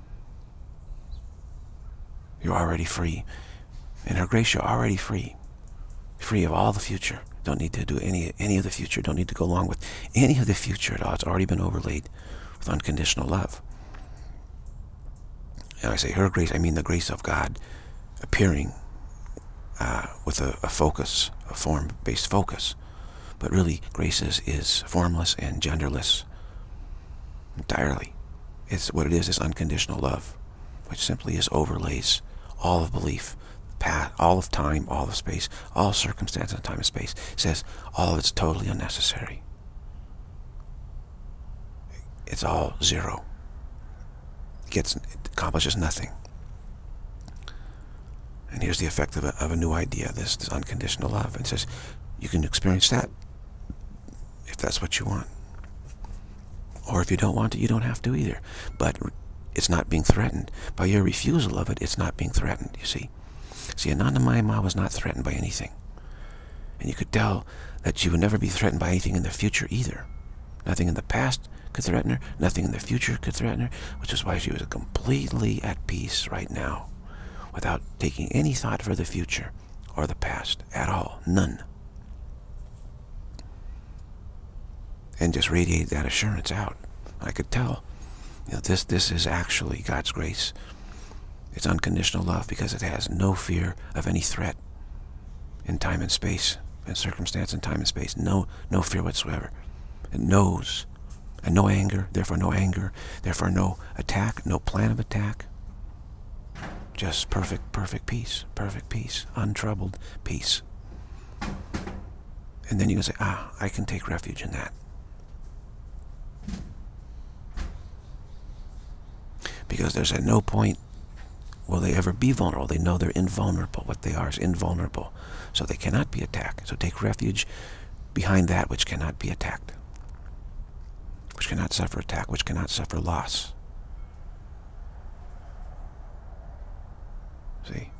You're already free. In her grace, you're already free. Free of all the future. Don't need to do any, any of the future. Don't need to go along with any of the future at all. It's already been overlaid with unconditional love. And I say her grace, I mean the grace of God appearing uh, with a, a focus, a form-based focus. But really, grace is, is formless and genderless. Entirely. It's what it is, is unconditional love, which simply is overlays all of belief, path, all of time, all of space, all circumstance and time and space. It says all of it's totally unnecessary. It's all zero. It gets, it accomplishes nothing. And here's the effect of a, of a new idea, this, this unconditional love. It says you can experience that if that's what you want. Or if you don't want it, you don't have to either. But it's not being threatened. By your refusal of it, it's not being threatened, you see. See, Ananda Maya Ma was not threatened by anything. And you could tell that she would never be threatened by anything in the future either. Nothing in the past could threaten her. Nothing in the future could threaten her, which is why she was completely at peace right now, without taking any thought for the future or the past at all. None. And just radiate that assurance out. I could tell, you know, this, this is actually God's grace. It's unconditional love because it has no fear of any threat in time and space, in circumstance and time and space. No, no fear whatsoever. It knows. And no anger, therefore no anger, therefore no attack, no plan of attack. Just perfect, perfect peace, perfect peace, untroubled peace. And then you can say, ah, I can take refuge in that. Because there's at no point will they ever be vulnerable. They know they're invulnerable. What they are is invulnerable. So they cannot be attacked. So take refuge behind that which cannot be attacked, which cannot suffer attack, which cannot suffer loss. See?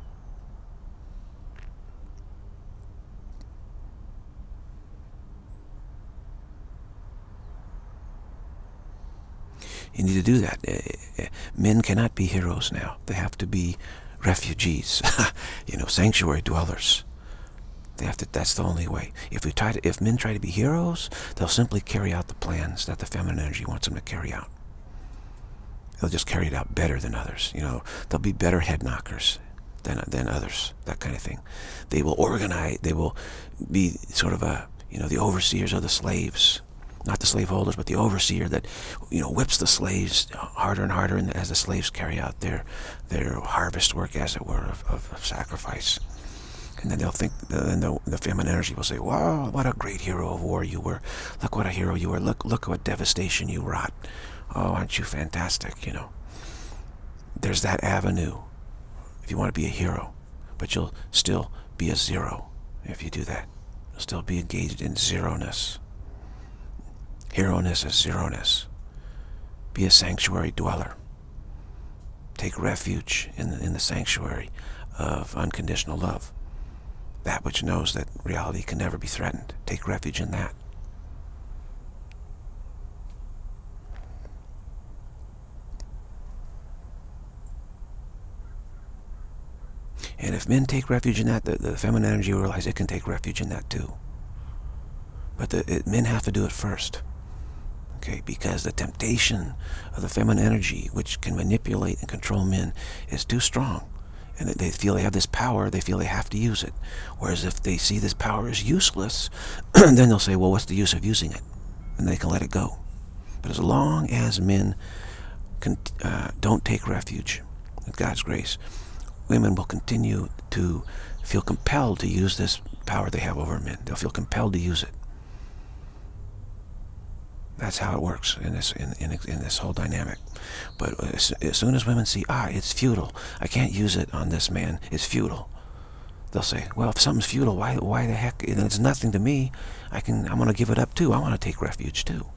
You need to do that. Men cannot be heroes now. They have to be refugees, you know, sanctuary dwellers. They have to. That's the only way. If we try to, if men try to be heroes, they'll simply carry out the plans that the feminine energy wants them to carry out. They'll just carry it out better than others. You know, they'll be better head knockers than than others. That kind of thing. They will organize. They will be sort of a, you know, the overseers of the slaves. Not the slaveholders, but the overseer that, you know, whips the slaves harder and harder as the slaves carry out their their harvest work, as it were, of, of, of sacrifice. And then they'll think, then the, the feminine energy will say, wow, what a great hero of war you were. Look what a hero you were. Look, look what devastation you wrought. Oh, aren't you fantastic, you know. There's that avenue if you want to be a hero. But you'll still be a zero if you do that. You'll still be engaged in zero-ness. Hero-ness is zero-ness. Be a sanctuary dweller. Take refuge in the, in the sanctuary of unconditional love. That which knows that reality can never be threatened. Take refuge in that. And if men take refuge in that, the, the feminine energy will realize it can take refuge in that too. But the, it, men have to do it first. Okay, because the temptation of the feminine energy, which can manipulate and control men, is too strong. And they feel they have this power, they feel they have to use it. Whereas if they see this power is useless, then they'll say, well, what's the use of using it? And they can let it go. But as long as men can, uh, don't take refuge in God's grace, women will continue to feel compelled to use this power they have over men. They'll feel compelled to use it. That's how it works in this in, in, in this whole dynamic. But as, as soon as women see, ah, it's futile, I can't use it on this man, it's futile, they'll say, well, if something's futile, why why the heck, it's nothing to me, I can, I'm going to give it up too, I want to take refuge too.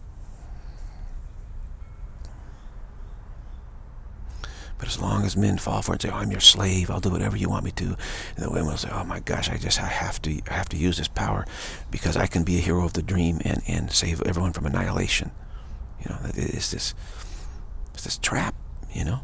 But as long as men fall for it and say, oh, I'm your slave, I'll do whatever you want me to, and the women will say, oh my gosh, I just I have to I have to use this power because I can be a hero of the dream and, and save everyone from annihilation. You know, it's this it's this trap, you know.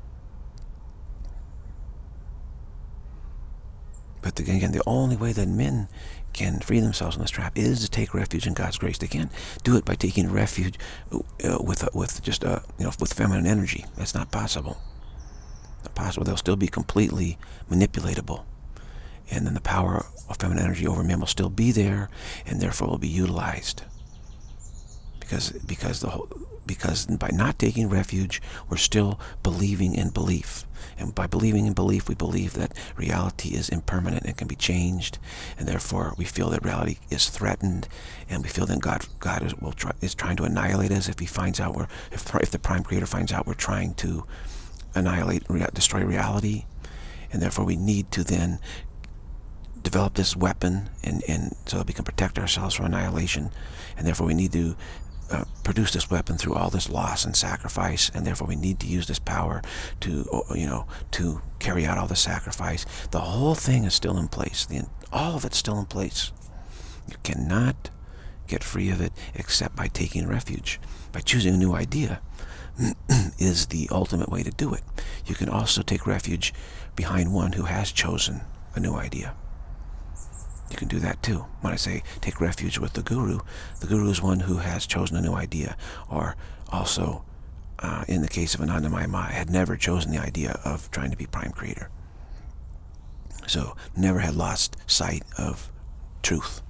But again, the only way that men can free themselves from this trap is to take refuge in God's grace. They can't do it by taking refuge uh, with uh, with just uh, you know, with feminine energy. That's not possible. Not possible. They'll still be completely manipulatable, and then the power of feminine energy over men will still be there, and therefore will be utilized. Because because the whole because by not taking refuge, we're still believing in belief. And by believing in belief, we believe that reality is impermanent and can be changed, and therefore we feel that reality is threatened, and we feel that God, God is, will try, is trying to annihilate us if He finds out we're, if, if the Prime Creator finds out we're trying to annihilate, destroy reality, and therefore we need to then develop this weapon, and, and so that we can protect ourselves from annihilation, and therefore we need to uh, produced this weapon through all this loss and sacrifice, and therefore we need to use this power to, you know, to carry out all the sacrifice. The whole thing is still in place. The, all of it's still in place. You cannot get free of it except by taking refuge. By choosing a new idea is the ultimate way to do it. You can also take refuge behind one who has chosen a new idea. You can do that too. When I say take refuge with the guru, the guru is one who has chosen a new idea, or also, uh, in the case of Anandamayi, had never chosen the idea of trying to be prime creator. So, never had lost sight of truth.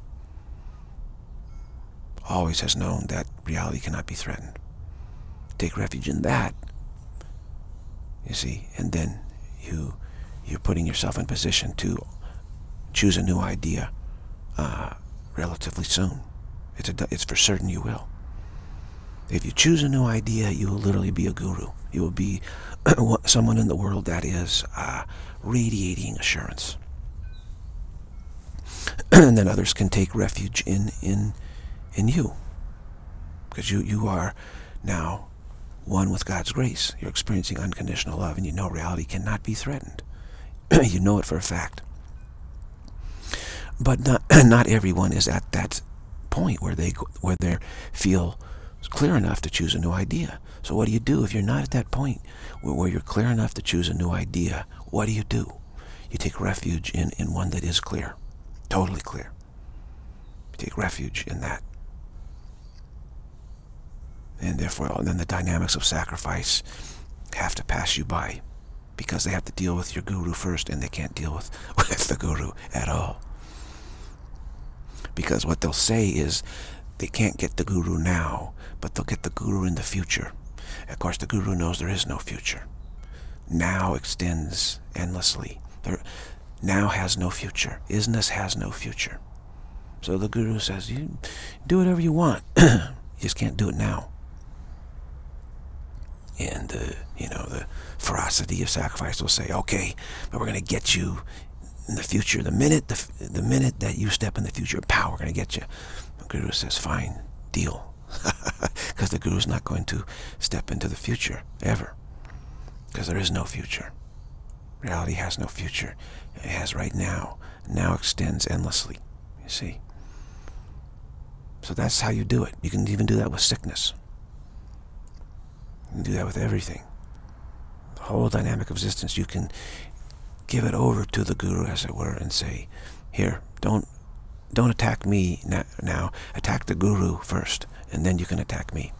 Always has known that reality cannot be threatened. Take refuge in that, you see, and then you, you're putting yourself in position to choose a new idea uh, relatively soon. It's, a, it's for certain you will. If you choose a new idea, you will literally be a guru. You will be someone in the world that is uh, radiating assurance. And then others can take refuge in, in, in you. Because you, you are now one with God's grace. You're experiencing unconditional love, and you know reality cannot be threatened. You know it for a fact. But not, not everyone is at that point where they where they feel clear enough to choose a new idea. So what do you do if you're not at that point where, where you're clear enough to choose a new idea? What do you do? You take refuge in, in one that is clear, totally clear. You take refuge in that. And therefore, then the dynamics of sacrifice have to pass you by, because they have to deal with your guru first, and they can't deal with, with the guru at all. Because what they'll say is they can't get the guru now, but they'll get the guru in the future. Of course, the guru knows there is no future. Now extends endlessly. There, now has no future. Isness has no future. So the guru says, you do whatever you want. You just can't do it now. And, uh, you know, the ferocity of sacrifice will say, okay, but we're going to get you in the future. The minute the, the minute that you step in the future, power, we're going to get you. The guru says, fine, deal. Because the guru is not going to step into the future, ever. Because there is no future. Reality has no future. It has right now. Now extends endlessly, you see. So that's how you do it. You can even do that with sickness. You can do that with everything. The whole dynamic of existence, you can give it over to the guru, as it were, and say, here, don't don't attack me now. Attack the guru first, and then you can attack me.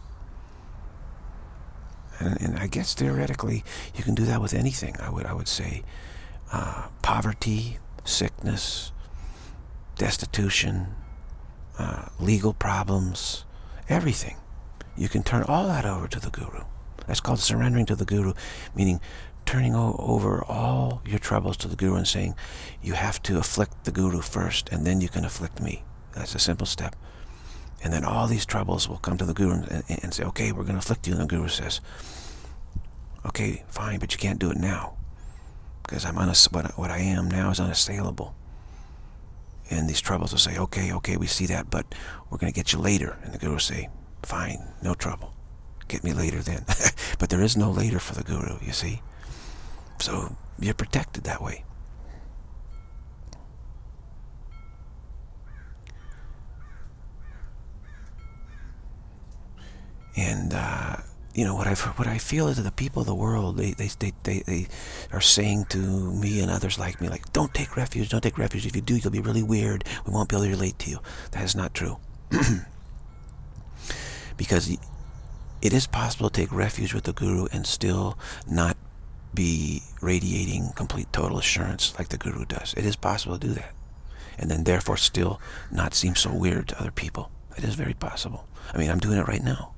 And, and I guess theoretically, you can do that with anything. I would I would say, uh, poverty, sickness, destitution, uh, legal problems, everything. You can turn all that over to the guru. That's called surrendering to the guru, meaning turning over all your troubles to the guru and saying, you have to afflict the guru first, and then you can afflict me. That's a simple step. And then all these troubles will come to the guru and, and say, okay, we're going to afflict you. And the guru says, okay, fine, but you can't do it now, because I'm unass what, what I am now is unassailable. And these troubles will say, okay, okay, we see that, but we're going to get you later. And the guru will say, fine, no trouble. Get me later then. But there is no later for the guru, you see. So you're protected that way. And uh, you know what I what I feel is that the people of the world, they they they they they are saying to me and others like me, like, don't take refuge, don't take refuge. If you do, you'll be really weird. We won't be able to relate to you. That is not true. Because it is possible to take refuge with the guru and still not be radiating complete total assurance like the guru does. It is possible to do that. And then therefore still not seem so weird to other people. It is very possible. I mean, I'm doing it right now.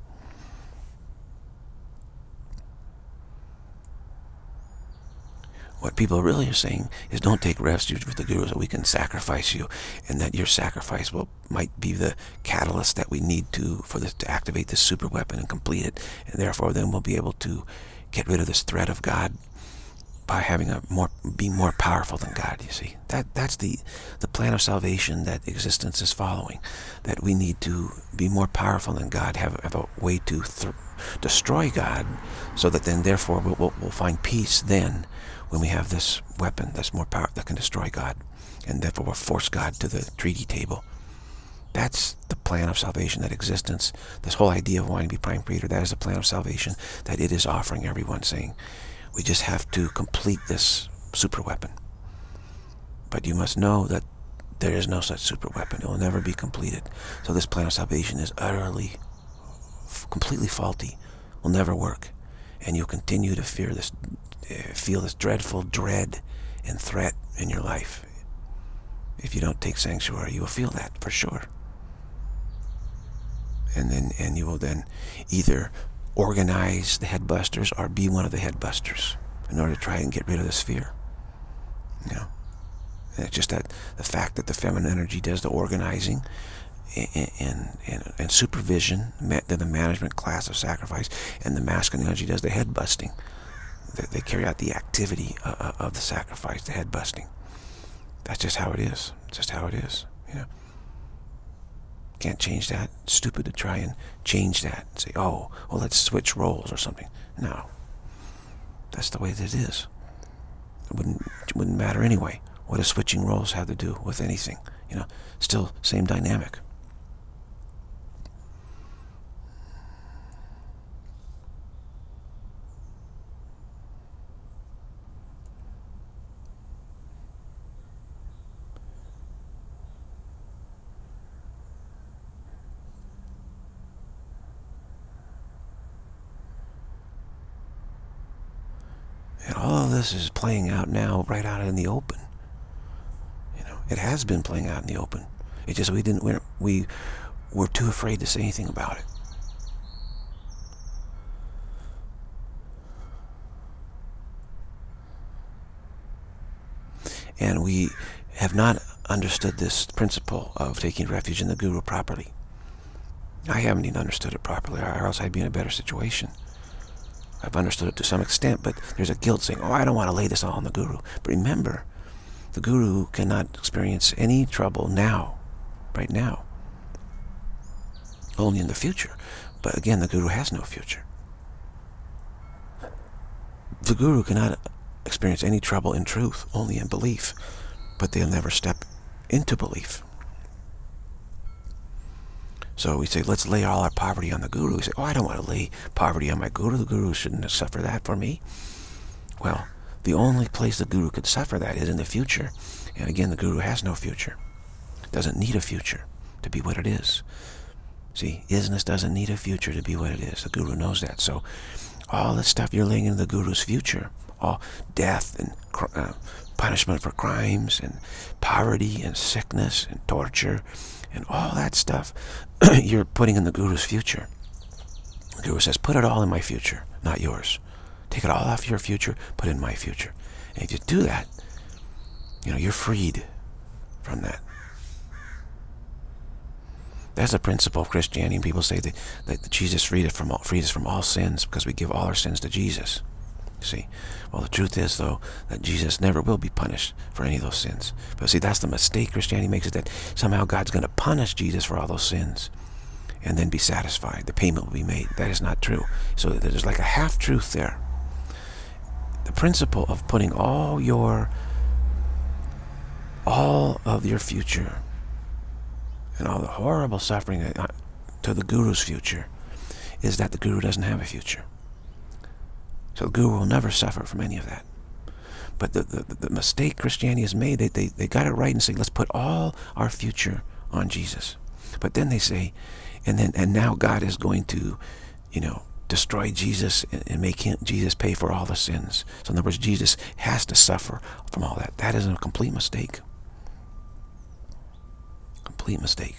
What people really are saying is, don't take refuge with the guru so we can sacrifice you, and that your sacrifice will might be the catalyst that we need to for this to activate this super weapon and complete it, and therefore then we'll be able to get rid of this threat of God by having a more, being more powerful than God, you see. That, that's the, the plan of salvation that existence is following. That we need to be more powerful than God, have, have a way to th destroy God, so that then therefore we'll, we'll, we'll find peace then when we have this weapon that's more power, that can destroy God. And therefore we'll force God to the treaty table. That's the plan of salvation, that existence, this whole idea of wanting to be prime creator, that is the plan of salvation that it is offering everyone, saying, we just have to complete this super weapon. But you must know that there is no such super weapon. It will never be completed. So this plan of salvation is utterly, completely faulty, will never work. And you'll continue to fear this, feel this dreadful dread and threat in your life. If you don't take sanctuary, you will feel that for sure. And then, and you will then either organize the headbusters or be one of the headbusters in order to try and get rid of this fear. You know, and it's just that the fact that the feminine energy does the organizing and and, and, and supervision, the, the management class of sacrifice, and the masculine energy does the head busting. They, they carry out the activity uh, of the sacrifice, the head busting. That's just how it is. It's just how it is. You know. Can't change that. It's stupid to try and change that and say, oh, well, let's switch roles or something. No. That's the way that it is. It wouldn't, it wouldn't matter anyway. What does switching roles have to do with anything? You know, still same dynamic. And all of this is playing out now, right out in the open. You know, it has been playing out in the open. It just we didn't we're, we were too afraid to say anything about it. And we have not understood this principle of taking refuge in the Guru properly. I haven't even understood it properly, or else I'd be in a better situation. I've understood it to some extent, but there's a guilt saying, oh, I don't want to lay this all on the Guru. But remember, the Guru cannot experience any trouble now, right now. Only in the future. But again, the Guru has no future. The Guru cannot experience any trouble in truth, only in belief. But they'll never step into belief. So we say, let's lay all our poverty on the Guru. We say, oh, I don't want to lay poverty on my Guru. The Guru shouldn't suffer that for me. Well, the only place the Guru could suffer that is in the future. And again, the Guru has no future. Doesn't need a future to be what it is. See, isness doesn't need a future to be what it is. The Guru knows that. So all the stuff you're laying into the Guru's future, all death and uh, punishment for crimes and poverty and sickness and torture and all that stuff, you're putting in the Guru's future. The Guru says, put it all in my future, not yours. Take it all off your future, put it in my future. And if you do that, you know, you're freed from that. That's the principle of Christianity. And people say that, that Jesus freed us, from all, freed us from all sins because we give all our sins to Jesus. See, well, the truth is, though, that Jesus never will be punished for any of those sins. But see, that's the mistake Christianity makes, is that somehow God's going to punish Jesus for all those sins and then be satisfied. The payment will be made. That is not true. So there's like a half-truth there. The principle of putting all your, all of your future and all the horrible suffering to the Guru's future is that the Guru doesn't have a future. So the Guru will never suffer from any of that. But the, the, the mistake Christianity has made, they, they, they got it right and say, let's put all our future on Jesus. But then they say, and then and now God is going to, you know, destroy Jesus and, and make him, Jesus pay for all the sins. So in other words, Jesus has to suffer from all that. That is a complete mistake. Complete mistake.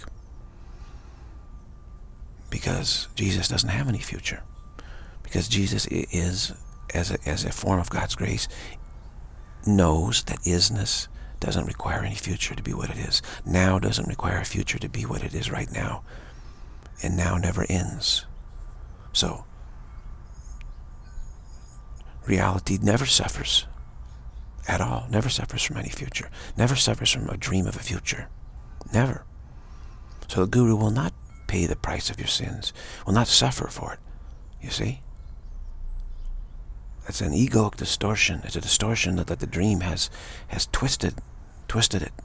Because Jesus doesn't have any future. Because Jesus is, as a, as a form of God's grace, knows that isness doesn't require any future to be what it is. Now doesn't require a future to be what it is right now. And now never ends. So, reality never suffers. at all. Never suffers from any future. Never suffers from a dream of a future. Never. So the guru will not pay the price of your sins, will not suffer for it. You see? It's an egoic distortion. It's a distortion that, that the dream has has twisted, twisted it.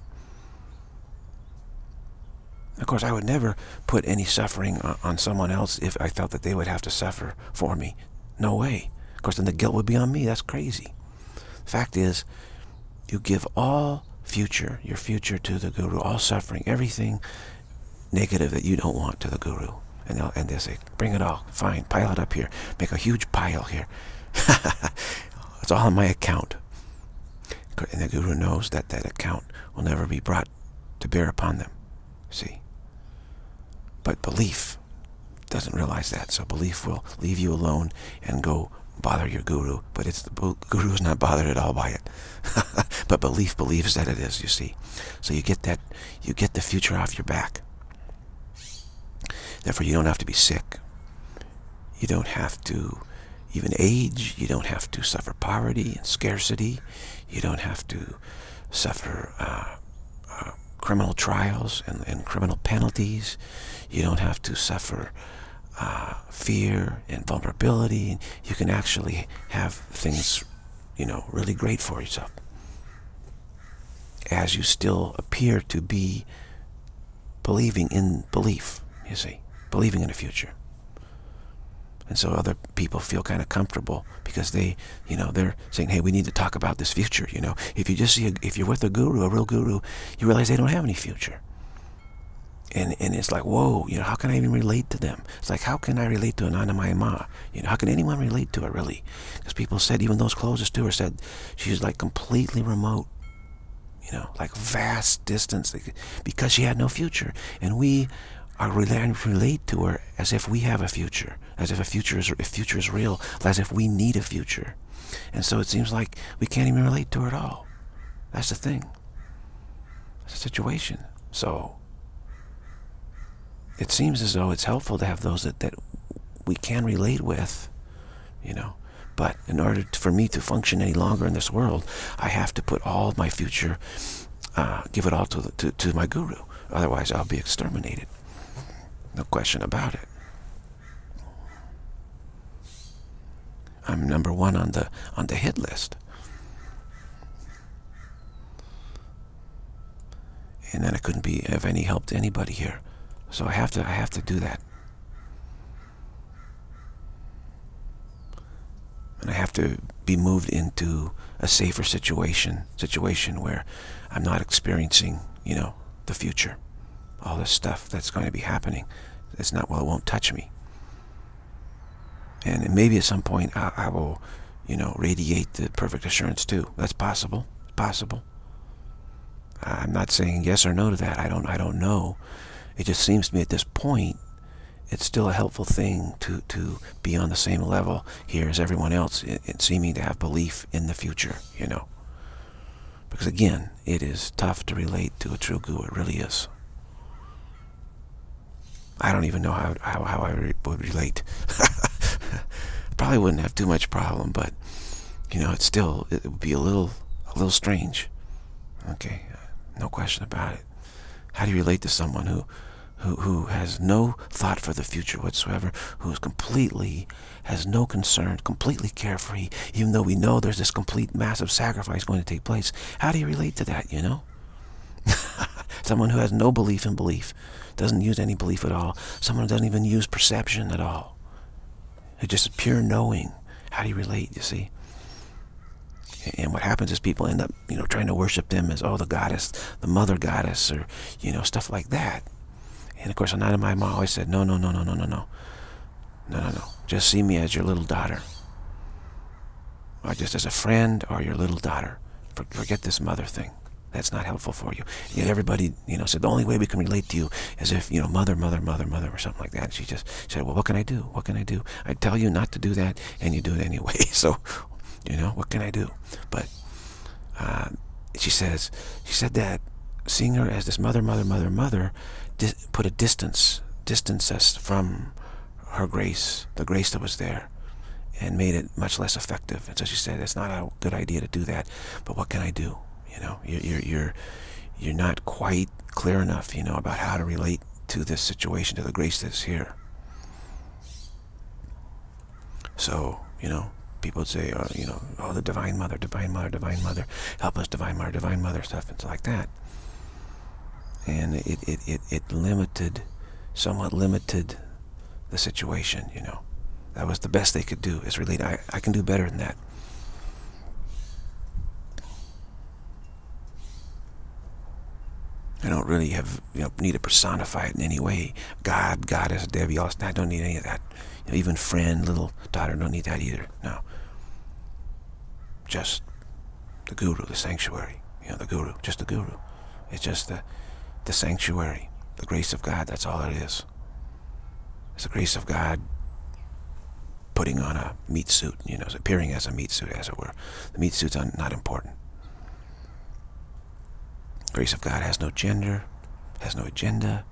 Of course, I would never put any suffering on, on someone else if I felt that they would have to suffer for me. No way. Of course, then the guilt would be on me. That's crazy. The fact is, you give all future, your future to the guru, all suffering, everything negative that you don't want to the guru. And they'll, and they'll say, bring it all. Fine, pile it up here. Make a huge pile here. It's all on my account. And the guru knows that that account will never be brought to bear upon them. See? But belief doesn't realize that. So belief will leave you alone and go bother your guru. But it's the guru is not bothered at all by it. But belief believes that it is, you see. So you get that, you get the future off your back. Therefore, you don't have to be sick. You don't have to even age. You don't have to suffer poverty and scarcity. You don't have to suffer uh, uh, criminal trials and, and criminal penalties. You don't have to suffer uh, fear and vulnerability. You can actually have things, you know, really great for yourself, as you still appear to be believing in belief, you see, believing in the future. And so other people feel kind of comfortable because they, you know, they're saying, hey, we need to talk about this future, you know. If you just see, a, if you're with a guru, a real guru, you realize they don't have any future. And and it's like, whoa, you know, how can I even relate to them? It's like, how can I relate to an Anamaya Ma? You know, how can anyone relate to her, really? Because people said, even those closest to her said, she's like completely remote. You know, like vast distance, because she had no future. And we are relate, relate to her as if we have a future, as if a future is, if future is real, as if we need a future. And so it seems like we can't even relate to her at all. That's the thing. That's the situation. So it seems as though it's helpful to have those that, that we can relate with, you know. But in order to, for me to function any longer in this world, I have to put all of my future, uh, give it all to, the, to, to my guru. Otherwise, I'll be exterminated. No question about it. I'm number one on the on the hit list. And then I couldn't be of any help to anybody here. So I have to I have to do that. And I have to be moved into a safer situation, situation where I'm not experiencing, you know, the future. All this stuff that's going to be happening. It's not, well, it won't touch me. And maybe at some point I, I will, you know, radiate the perfect assurance too. That's possible. It's possible. I'm not saying yes or no to that. I don't, I don't know. It just seems to me at this point, it's still a helpful thing to, to be on the same level here as everyone else, in, in seeming to have belief in the future, you know. Because again, it is tough to relate to a true guru. It really is. I don't even know how, how, how I re would relate. Probably wouldn't have too much problem, but, you know, it's still, it would be a little, a little strange. Okay, no question about it. How do you relate to someone who Who, who has no thought for the future whatsoever, who is completely, has no concern, completely carefree, even though we know there's this complete massive sacrifice going to take place? How do you relate to that, you know? Someone who has no belief in belief, doesn't use any belief at all, someone who doesn't even use perception at all, who just pure knowing. How do you relate, you see? And what happens is people end up, you know, trying to worship them as, oh, the goddess, the mother goddess, or, you know, stuff like that. And of course, Anandamayi Ma always said, no, no, no, no, no, no, no. No, no, no. Just see me as your little daughter. Or just as a friend or your little daughter. Forget this mother thing. That's not helpful for you. Yet everybody, you know, said the only way we can relate to you is if, you know, mother, mother, mother, mother, or something like that. And she just said, well, what can I do? What can I do? I tell you not to do that, and you do it anyway. So, you know, what can I do? But uh, she says, she said that seeing her as this mother, mother, mother, mother, put a distance, distance us from her grace, the grace that was there. and made it much less effective. And so she said, it's not a good idea to do that, but what can I do? You know, you're, you're, you're, you're not quite clear enough, you know, about how to relate to this situation, to the grace that's here. So, you know, people would say, oh, you know, oh, the Divine Mother, Divine Mother, Divine Mother, help us, Divine Mother, Divine Mother, stuff, it's like that. And it, it, it, it limited, somewhat limited the situation, you know. That was the best they could do, is relate. I, I can do better than that. I don't really have, you know, need to personify it in any way. God, Goddess, Debbie, all that. I don't need any of that. You know, even friend, little daughter, don't need that either. No. Just the Guru, the sanctuary. You know, the Guru, just the Guru. It's just the, the sanctuary, the grace of God. That's all it is. It's the grace of God putting on a meat suit, you know, appearing as a meat suit, as it were. The meat suit's not important. Grace of God has no gender, has no agenda.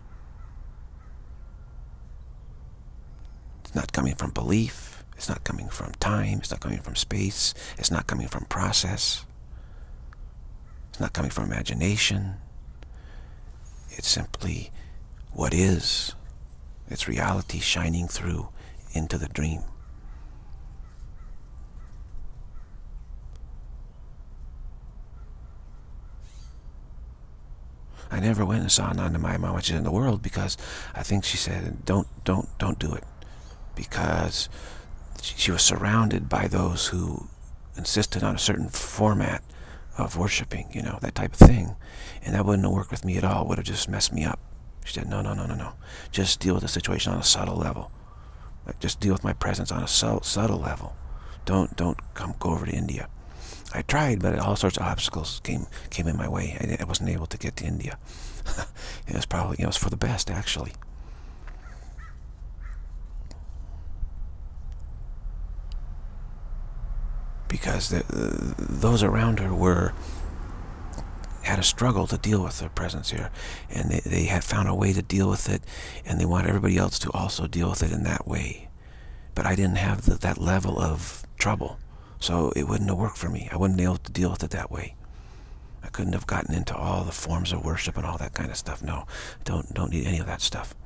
It's not coming from belief. It's not coming from time. It's not coming from space. It's not coming from process. It's not coming from imagination. It's simply what is. It's reality shining through into the dream. I never went and saw Nanda Maya Mama, which is in the world, because I think she said, don't, don't, don't do it. Because she was surrounded by those who insisted on a certain format of worshiping, you know, that type of thing. And that wouldn't have worked with me at all. It would have just messed me up. She said, no, no, no, no, no. Just deal with the situation on a subtle level. Like, just deal with my presence on a subtle, subtle level. Don't, don't come go over to India. I tried, but all sorts of obstacles came came in my way. I, I wasn't able to get to India. It was probably, you know, it was for the best, actually. Because the, the, those around her were had a struggle to deal with their presence here, and they, they had found a way to deal with it, and they wanted everybody else to also deal with it in that way. But I didn't have the, that level of trouble, so it wouldn't have worked for me. I wouldn't be able to deal with it that way. I couldn't have gotten into all the forms of worship and all that kind of stuff. No, don't don't need any of that stuff,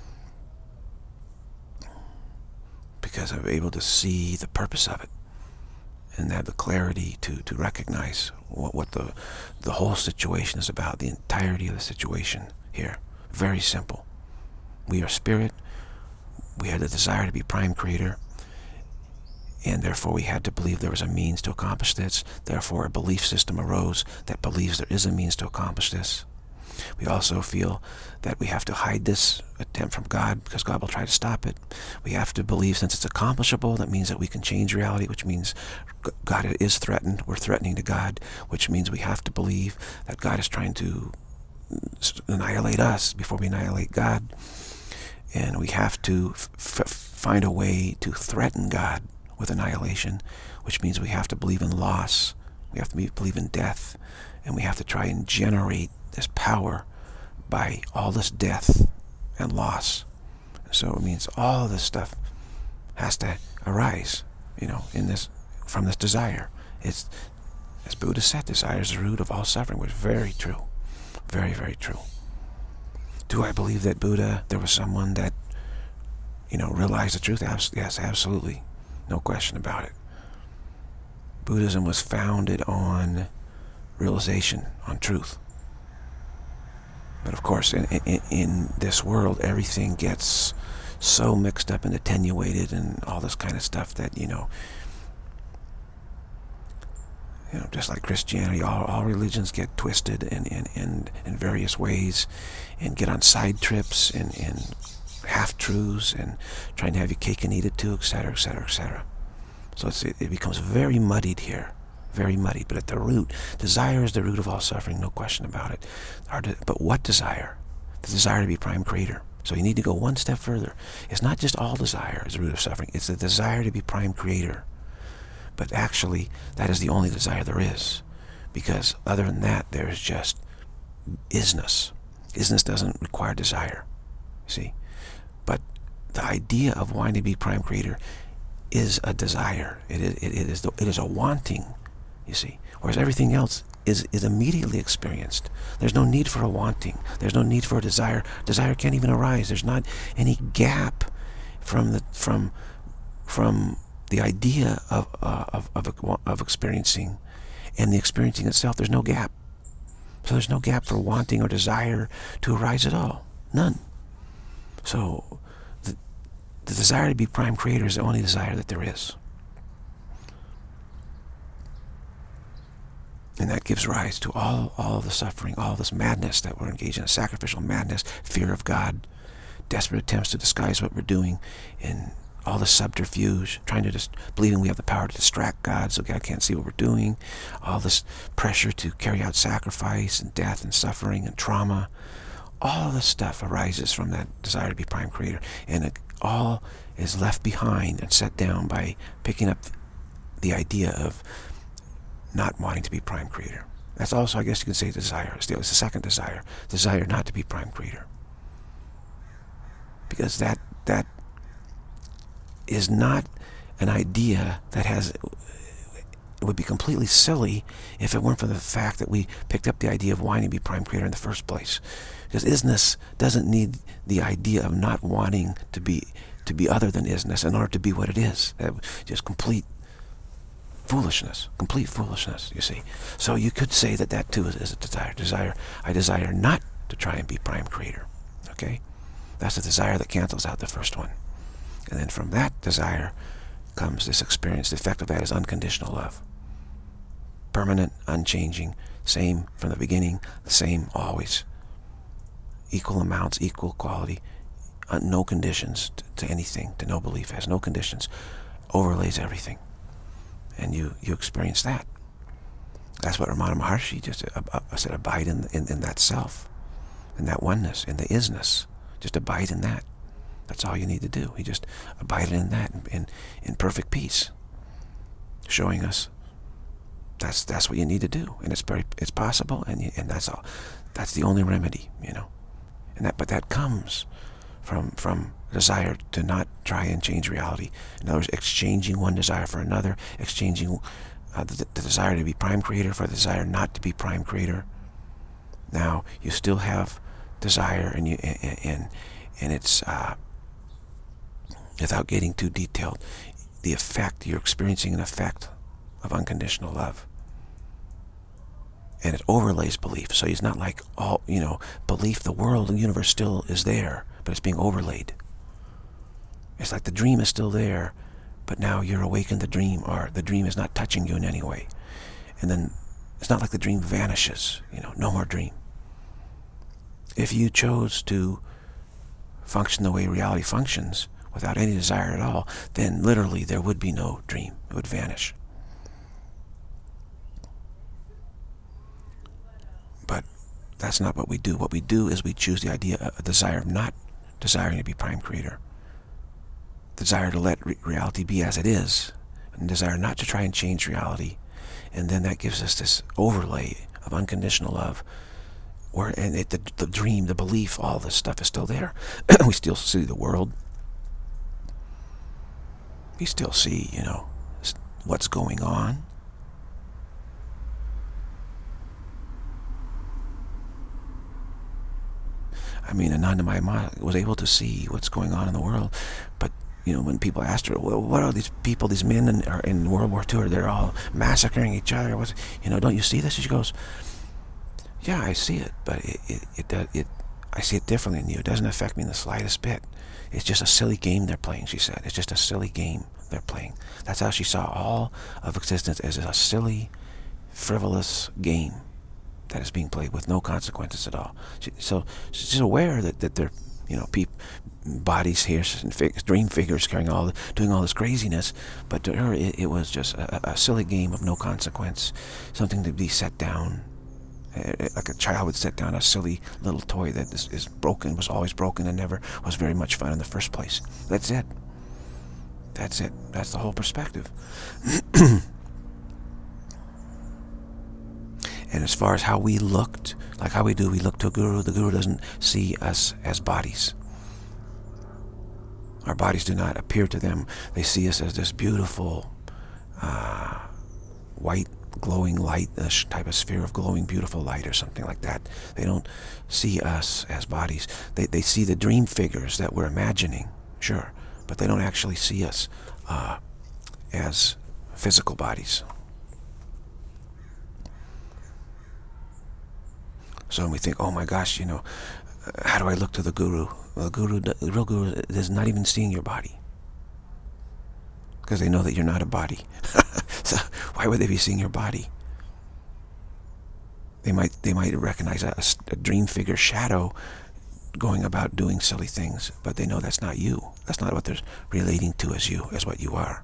because I'm able to see the purpose of it and have the clarity to to recognize what what the the whole situation is about, the entirety of the situation here. Very simple. We are spirit. We had the desire to be prime creator, and therefore we had to believe there was a means to accomplish this. Therefore a belief system arose that believes there is a means to accomplish this. We also feel that we have to hide this attempt from God, because God will try to stop it. We have to believe, since it's accomplishable, that means that we can change reality, which means God is threatened. We're threatening to God, which means we have to believe that God is trying to annihilate us before we annihilate God. And we have to f find a way to threaten God with annihilation, which means we have to believe in loss. We have to be, believe in death. And we have to try and generate this power by all this death and loss. So it means all of this stuff has to arise, you know, in this, from this desire. It's, as Buddha said, desire is the root of all suffering, which is very true. Very, very true. Do I believe that Buddha, there was someone that, you know, realized the truth? Abs yes, absolutely. No question about it. Buddhism was founded on realization, on truth. But of course, in, in, in this world, everything gets so mixed up and attenuated and all this kind of stuff that, you know, you know, just like Christianity, all, all religions get twisted in, in, in, in various ways, and get on side trips and, and half-truths and trying to have your cake and eat it too, et cetera, et cetera, et cetera. So it's, it, it becomes very muddied here. Very muddy, but at the root, desire is the root of all suffering, no question about it. Our de but what desire? The desire to be prime creator. So you need to go one step further. It's not just all desire is the root of suffering. It's the desire to be prime creator. But actually, that is the only desire there is. Because other than that, there's just isness. Isness doesn't require desire, see? But the idea of wanting to be prime creator is a desire. It is, it is, the, it is a wanting, you see. Whereas everything else is, is immediately experienced. There's no need for a wanting. There's no need for a desire. Desire can't even arise. There's not any gap from the from from the idea of uh, of, of of experiencing and the experiencing itself. There's no gap. So there's no gap for wanting or desire to arise at all. None. So the, the desire to be prime creator is the only desire that there is. And that gives rise to all, all of the suffering, all this madness that we're engaged in, sacrificial madness, fear of God, desperate attempts to disguise what we're doing, and all the subterfuge, trying to just believing we have the power to distract God so God can't see what we're doing, all this pressure to carry out sacrifice and death and suffering and trauma. All of this stuff arises from that desire to be prime creator, and it all is left behind and set down by picking up the idea of not wanting to be prime creator. That's also, I guess you can say, desire. It's the, it's the second desire, desire not to be prime creator, because that that is not an idea that has. It would be completely silly if it weren't for the fact that we picked up the idea of wanting to be prime creator in the first place. Because isness doesn't need the idea of not wanting to be to be other than isness in order to be what it is. Just complete foolishness, complete foolishness, you see. So you could say that that too is a desire. Desire, I desire not to try and be prime creator. Okay? That's the desire that cancels out the first one. And then from that desire comes this experience. The effect of that is unconditional love. Permanent, unchanging, same from the beginning, the same always. Equal amounts, equal quality, uh, no conditions to, to anything, to no belief, has no conditions, overlays everything. And you, you experience that. That's what Ramana Maharshi just uh, uh, said, abide in, in, in that self, in that oneness, in the isness. Just abide in that. That's all you need to do. You just abide in that, in, in, in perfect peace, showing us that's that's what you need to do, and it's very it's possible, and you, and that's all. That's the only remedy, you know. And that, but that comes from from desire to not try and change reality. In other words, exchanging one desire for another, exchanging uh, the, the desire to be prime creator for the desire not to be prime creator. Now you still have desire, and you and and, and it's uh, without getting too detailed, the effect you're experiencing an effect of unconditional love. And it overlays belief. So it's not like all, you know, belief, the world, the universe still is there, but it's being overlaid. It's like the dream is still there, but now you're awake in the dream, or the dream is not touching you in any way. And then it's not like the dream vanishes, you know, no more dream. If you chose to function the way reality functions, without any desire at all, then literally there would be no dream. It would vanish. But that's not what we do. What we do is we choose the idea, a desire of not desiring to be prime creator. Desire to let re reality be as it is, and desire not to try and change reality. And then that gives us this overlay of unconditional love, where and it, the, the dream, the belief, all this stuff is still there. We still see the world. We still see, you know, what's going on. I mean, Anandamayi Ma was able to see what's going on in the world, but you know, when people asked her, well, what are these people, these men in, are in World War Two, are they're all massacring each other? What's, you know, don't you see this? And she goes, yeah, I see it, but it, it, it, does, it, I see it differently than you. It doesn't affect me in the slightest bit. It's just a silly game they're playing, she said. It's just a silly game they're playing. That's how she saw all of existence, as a silly, frivolous game that is being played with no consequences at all. She, so she's aware that, that they're, you know, peop, bodies here, and fig, dream figures carrying all, doing all this craziness, but to her it, it was just a, a silly game of no consequence, something to be set down, like a child would set down a silly little toy that is, is broken, was always broken, and never was very much fun in the first place. That's it. That's it. That's the whole perspective. And as far as how we looked, like how we do, we look to a guru. The guru doesn't see us as bodies. Our bodies do not appear to them. They see us as this beautiful, uh, white, glowing light, a type of sphere of glowing, beautiful light or something like that. They don't see us as bodies. They, they see the dream figures that we're imagining, sure, but they don't actually see us uh, as physical bodies. So when we think, oh my gosh, you know, how do I look to the guru? Well, the guru, the real guru is not even seeing your body, because they know that you're not a body. So why would they be seeing your body? They might they might recognize a, a dream figure shadow going about doing silly things, but they know that's not you. That's not what they're relating to as you, as what you are.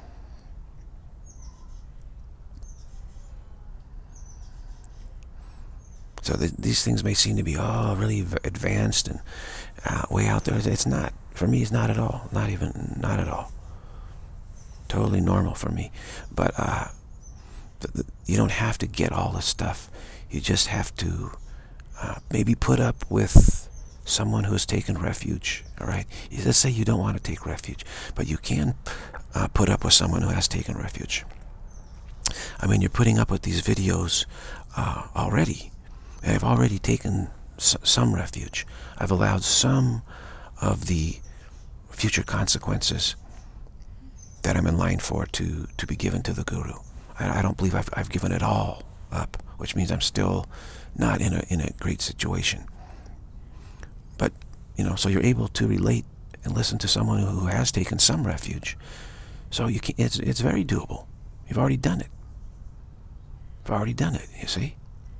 So th these things may seem to be, oh, really advanced and uh, way out there. It's not. For me, it's not at all. Not even, not at all. Totally normal for me. But uh, th th you don't have to get all this stuff. You just have to uh, maybe put up with someone who has taken refuge, all right? Let's say you don't want to take refuge, but you can uh, put up with someone who has taken refuge. I mean, you're putting up with these videos uh, already. I've already taken s some refuge. I've allowed some of the future consequences that I'm in line for to, to be given to the guru. I, I don't believe I've, I've given it all up, which means I'm still not in a, in a great situation. But, you know, so you're able to relate and listen to someone who has taken some refuge. So you can, it's, it's very doable. You've already done it. You've already done it, you see?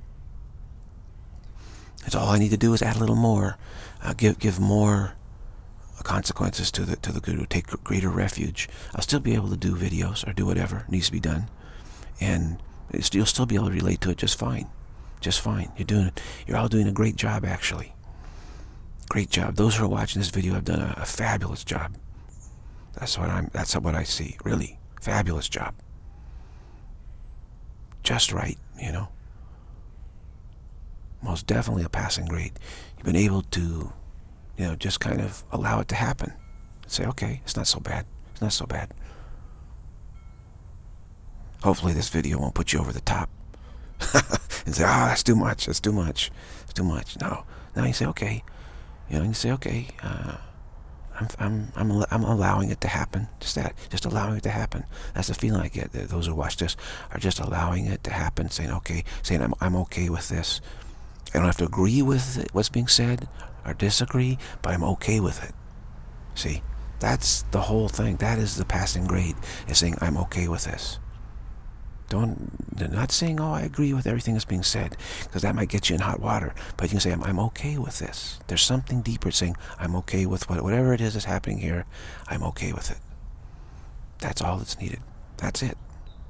It's all I need to do is add a little more, uh, give give more consequences to the to the guru, take greater refuge. I'll still be able to do videos or do whatever needs to be done, and you'll still be able to relate to it just fine, just fine. You're doing it. You're all doing a great job, actually. Great job. Those who are watching this video have done a, a fabulous job. That's what I'm. That's what I see. Really, fabulous job. Just right, you know. Most definitely a passing grade. You've been able to, you know, just kind of allow it to happen. Say, okay, it's not so bad. It's not so bad. Hopefully this video won't put you over the top. And say, oh, that's too much. That's too much. It's too much. No. Now you say, okay. You know, you say, okay, uh, I'm, I'm, I'm, I'm allowing it to happen. Just that. Just allowing it to happen. That's the feeling I get. Those who watch this are just allowing it to happen, saying, okay, saying, I'm, I'm okay with this. I don't have to agree with it, what's being said or disagree, but I'm okay with it. See, that's the whole thing. That is the passing grade, is saying I'm okay with this. Don't, they're not saying, oh, I agree with everything that's being said, because that might get you in hot water. But you can say, I'm, I'm okay with this. There's something deeper saying, I'm okay with what, whatever it is that's happening here. I'm okay with it. That's all that's needed. That's it.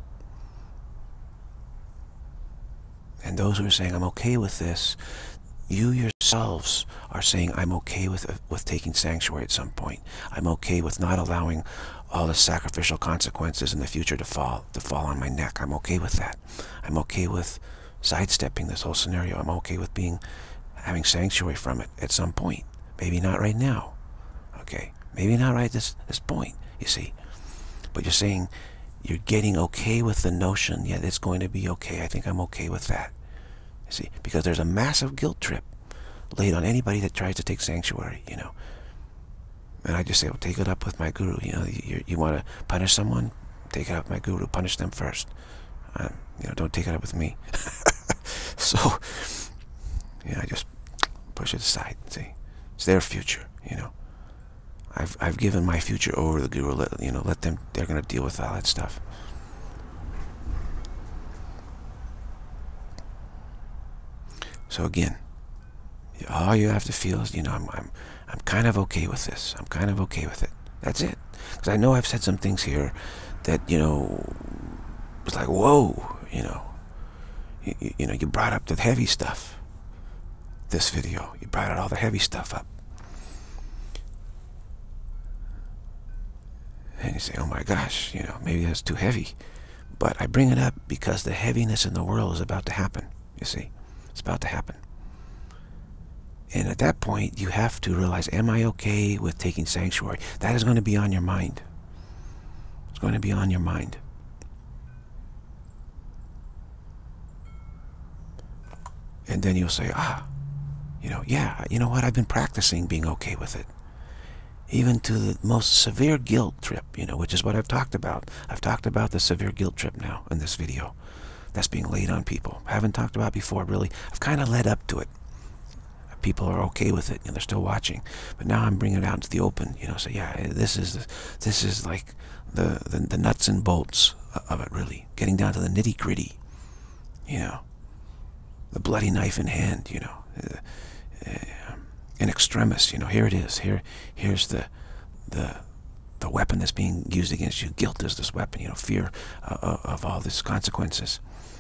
And those who are saying, I'm okay with this, you yourselves are saying, I'm okay with, with taking sanctuary at some point. I'm okay with not allowing all the sacrificial consequences in the future to fall, to fall on my neck. I'm okay with that. I'm okay with sidestepping this whole scenario. I'm okay with being, having sanctuary from it at some point. Maybe not right now. Okay. Maybe not right at this, this point, you see. But you're saying, you're getting okay with the notion, yeah, it's going to be okay. I think I'm okay with that. You see, because there's a massive guilt trip laid on anybody that tries to take sanctuary, you know. And I just say, well, take it up with my guru. You know, you, you want to punish someone, take it up with my guru. Punish them first. Um, you know, don't take it up with me. So, you know, I just push it aside. See, it's their future, you know. I've, I've given my future over to the guru. Let, you know, let them, they're going to deal with all that stuff. So again, all you have to feel is, you know, I'm, I'm, I'm kind of okay with this. I'm kind of okay with it. That's it. Because I know I've said some things here that, you know, it's like, whoa, you know. You, you know, you brought up the heavy stuff. This video, you brought out all the heavy stuff up. And you say, oh my gosh, you know, maybe that's too heavy. But I bring it up because the heaviness in the world is about to happen, you see. It's about to happen. And at that point, you have to realize, am I okay with taking sanctuary? That is going to be on your mind. It's going to be on your mind. And then you'll say, ah, you know, yeah, you know what? I've been practicing being okay with it. Even to the most severe guilt trip, you know, which is what I've talked about. I've talked about the severe guilt trip now in this video. That's being laid on people. I haven't talked about before, really. I've kind of led up to it. People are okay with it, you know, they're still watching. But now I'm bringing it out into the open, you know, so yeah, this is, the, this is like the, the, the nuts and bolts of it, really. Getting down to the nitty gritty, you know. The bloody knife in hand, you know. Uh, uh, in extremis, you know, here it is. Here, here's the, the, the weapon that's being used against you. Guilt is this weapon, you know, fear uh, of all these consequences.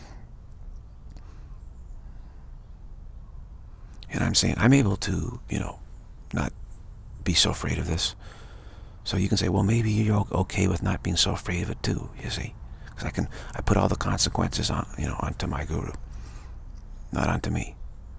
And I'm saying, I'm able to, you know, not be so afraid of this. So you can say, well, maybe you're okay with not being so afraid of it too, you see. Because I can, I put all the consequences on, you know, onto my guru, not onto me.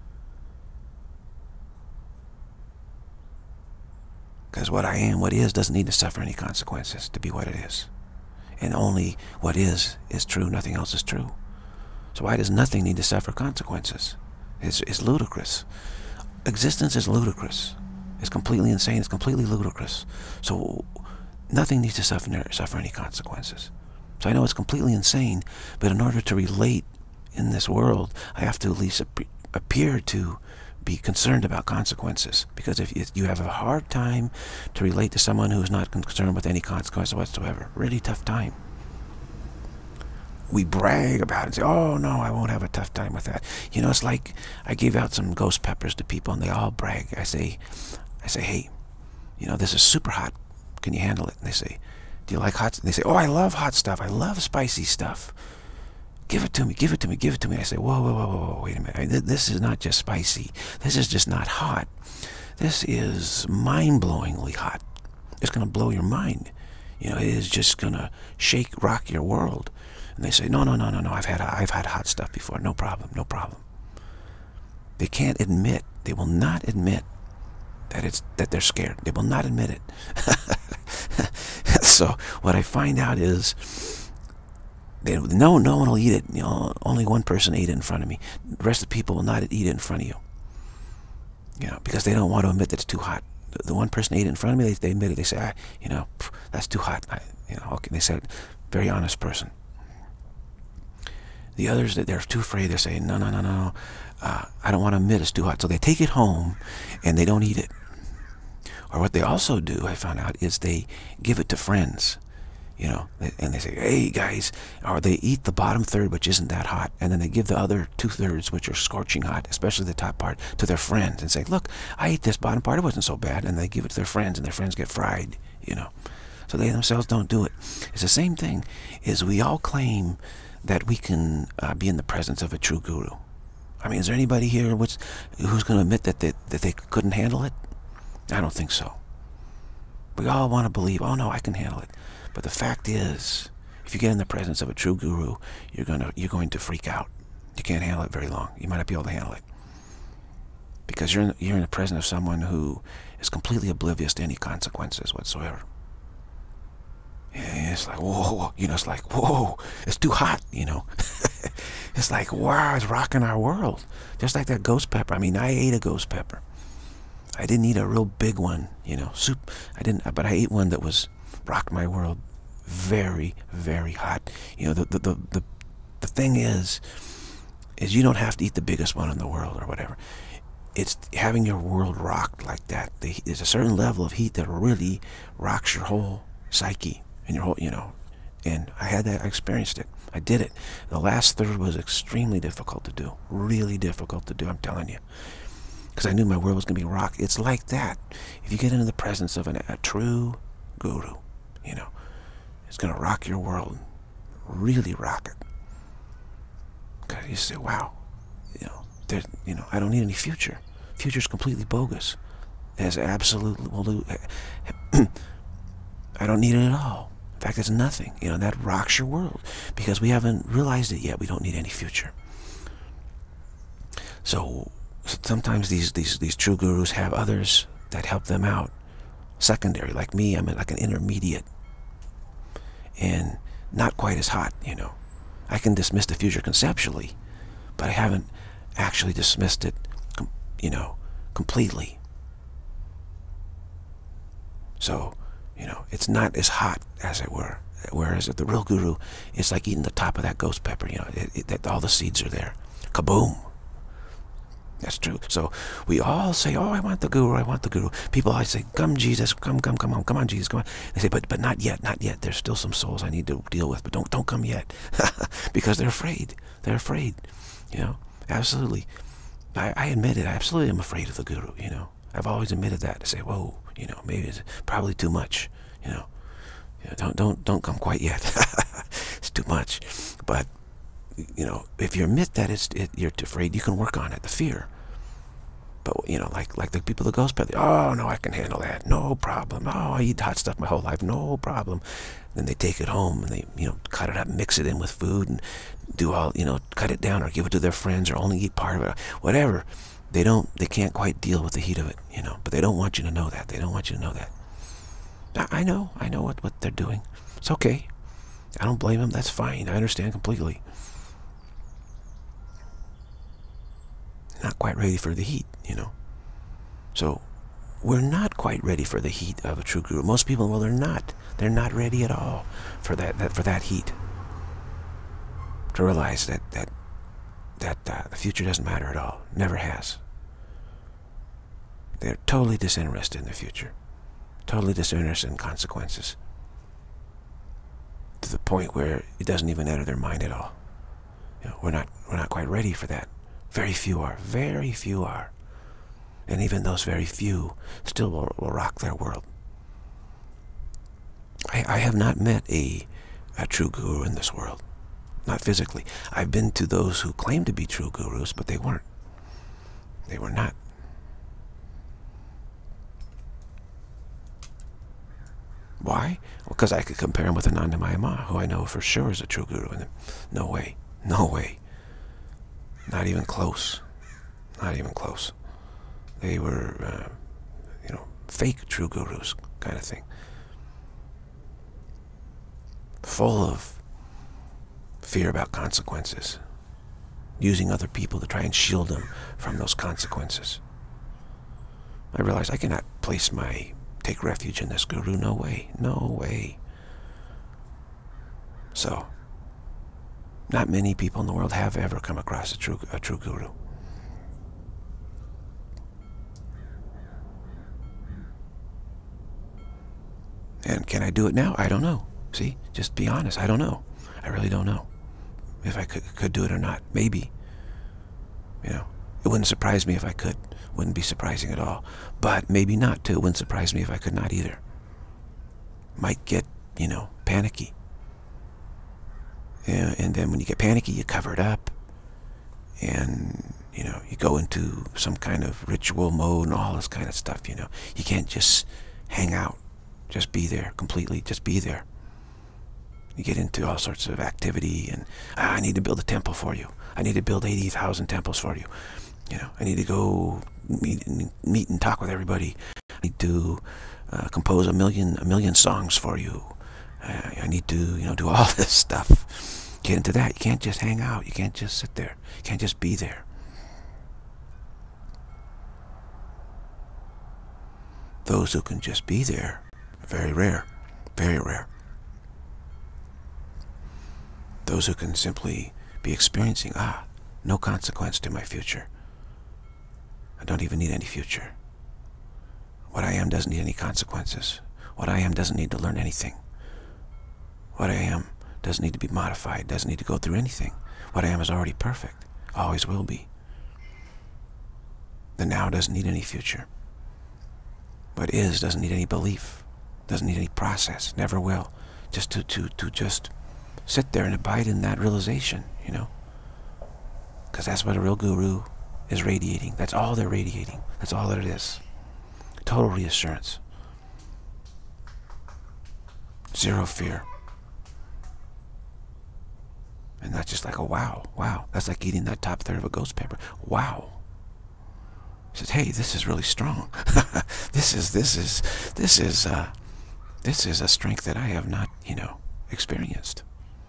Because what I am, what is, doesn't need to suffer any consequences to be what it is. And only what is, is true. Nothing else is true. So why does nothing need to suffer consequences? It's, it's ludicrous. Existence is ludicrous. It's completely insane. It's completely ludicrous. So nothing needs to suffer, suffer any consequences. So I know it's completely insane, but in order to relate in this world, I have to at least appear to be concerned about consequences. Because if you have a hard time to relate to someone who is not concerned with any consequences whatsoever, really tough time. We brag about it and say, oh no, I won't have a tough time with that. You know, it's like I gave out some ghost peppers to people and they all brag. I say, I say, hey, you know, this is super hot. Can you handle it? And they say, do you like hot? And they say, oh, I love hot stuff. I love spicy stuff. Give it to me, give it to me, give it to me. I say, whoa, whoa, whoa, whoa, whoa, wait a minute. This is not just spicy. This is just not hot. This is mind-blowingly hot. It's going to blow your mind. You know, it is just going to shake, rock your world. And they say, no, no, no, no, no, I've had, I've had hot stuff before. No problem, no problem. They can't admit, they will not admit that it's, that they're scared. They will not admit it. So what I find out is, they, no, no one will eat it. You know, only one person ate it in front of me. The rest of the people will not eat it in front of you. You know, because they don't want to admit that it's too hot. The, the one person ate it in front of me, they, they admit it. They say, ah, you know, that's too hot. I, you know, okay. They said, very honest person. The others, that they're too afraid, they're saying, no, no, no, no, uh, I don't want to admit it's too hot. So they take it home and they don't eat it. Or what they also do, I found out, is they give it to friends, you know, and they say, hey guys, or they eat the bottom third, which isn't that hot, and then they give the other two thirds, which are scorching hot, especially the top part, to their friends and say, look, I ate this bottom part, it wasn't so bad, and they give it to their friends, and their friends get fried, you know. So they themselves don't do it. It's the same thing, is we all claim that we can uh, be in the presence of a true guru. I mean, is there anybody here which, who's going to admit that they, that they couldn't handle it? I don't think so. We all want to believe, oh no, I can handle it. But the fact is, if you get in the presence of a true guru, you're going to, you're going to freak out. You can't handle it very long. You might not be able to handle it. Because you're in, you're in the presence of someone who is completely oblivious to any consequences whatsoever. It's like, whoa, you know, it's like, whoa, it's too hot, you know. It's like, wow, it's rocking our world. Just like that ghost pepper. I mean, I ate a ghost pepper. I didn't eat a real big one, you know, soup. I didn't, but I ate one that was, rocked my world. Very, very hot. You know, the, the, the, the, the thing is, is you don't have to eat the biggest one in the world or whatever. It's having your world rocked like that. There's a certain level of heat that really rocks your whole psyche. And your whole, you know, and I had that, I experienced it. I did it. The last third was extremely difficult to do. Really difficult to do, I'm telling you. Because I knew my world was going to be rocked. It's like that. If you get into the presence of an, a true guru, you know, it's going to rock your world. Really rock it. Because you say, wow, you know, there's, you know, I don't need any future. Future's completely bogus. There's absolutely, I don't need it at all. In fact, it's nothing. You know, that rocks your world. Because we haven't realized it yet. We don't need any future. So sometimes these, these, these true gurus have others that help them out. Secondary, like me, I'm like an intermediate. And not quite as hot, you know. I can dismiss the future conceptually, but I haven't actually dismissed it, you know, completely. So, you know, it's not as hot, as it were. Whereas the real guru, it's like eating the top of that ghost pepper, you know, it, it, that all the seeds are there. Kaboom. That's true. So we all say, oh, I want the guru, I want the guru. People always say, come Jesus, come, come, come on, come on Jesus, come on. They say, but but not yet, not yet. There's still some souls I need to deal with, but don't don't come yet. Because they're afraid. They're afraid. You know, absolutely. I, I admit it, I absolutely am afraid of the guru, you know. I've always admitted that, to say, whoa, you know, maybe it's probably too much, you know. You know don't don't don't come quite yet. It's too much. But you know, if you admit that it's it, you're afraid, you can work on it, the fear. But, you know, like like the people that ghost pepper, oh, no, I can handle that. No problem. Oh, I eat hot stuff my whole life. No problem. Then they take it home and they, you know, cut it up, mix it in with food and do all, you know, cut it down or give it to their friends or only eat part of it. Whatever. They don't, they can't quite deal with the heat of it, you know. But they don't want you to know that. They don't want you to know that. I, I know. I know what, what they're doing. It's okay. I don't blame them. That's fine. I understand completely. Not quite ready for the heat, you know. So we're not quite ready for the heat of a true guru. Most people, well, they're not. They're not ready at all for that, that for that heat. To realize that that that uh, the future doesn't matter at all. Never has. They're totally disinterested in the future. Totally disinterested in consequences. To the point where it doesn't even enter their mind at all. You know, we're not we're not quite ready for that. Very few are. Very few are. And even those very few still will, will rock their world. I, I have not met a, a true guru in this world. Not physically. I've been to those who claim to be true gurus, but they weren't. They were not. Why? Well, because I could compare him with Anandamaya Ma, who I know for sure is a true guru. And no way. No way. Not even close. Not even close. They were, uh, you know, fake true gurus kind of thing. Full of fear about consequences. Using other people to try and shield them from those consequences. I realized I cannot place my, take refuge in this guru. No way. No way. So, not many people in the world have ever come across a true, a true guru. And can I do it now? I don't know. See, just be honest. I don't know. I really don't know if I could, could do it or not. Maybe. You know, it wouldn't surprise me if I could. Wouldn't be surprising at all. But maybe not too. It wouldn't surprise me if I could not either. Might get, you know, panicky. And, and then when you get panicky, you cover it up. And, you know, you go into some kind of ritual mode and all this kind of stuff, you know. You can't just hang out. Just be there completely. Just be there. You get into all sorts of activity and, ah, I need to build a temple for you. I need to build eighty thousand temples for you. You know, I need to go meet and, meet and talk with everybody. I need to uh, compose a million, a million songs for you. Uh, I need to, you know, do all this stuff. Get into that. You can't just hang out. You can't just sit there. You can't just be there. Those who can just be there are very rare. Very rare. Those who can simply be experiencing, ah, no consequence to my future. I don't even need any future. What I am doesn't need any consequences. What I am doesn't need to learn anything. What I am doesn't need to be modified, doesn't need to go through anything. What I am is already perfect, always will be. The now doesn't need any future. What is doesn't need any belief, doesn't need any process, never will. Just to, to, to just sit there and abide in that realization, you know. Because that's what a real guru is radiating. That's all they're radiating. That's all that it is. Total reassurance. Zero fear. And that's just like a wow, wow. That's like eating that top third of a ghost pepper. Wow. Says, hey, this is really strong. this is this is this is uh, this is a strength that I have not, you know, experienced.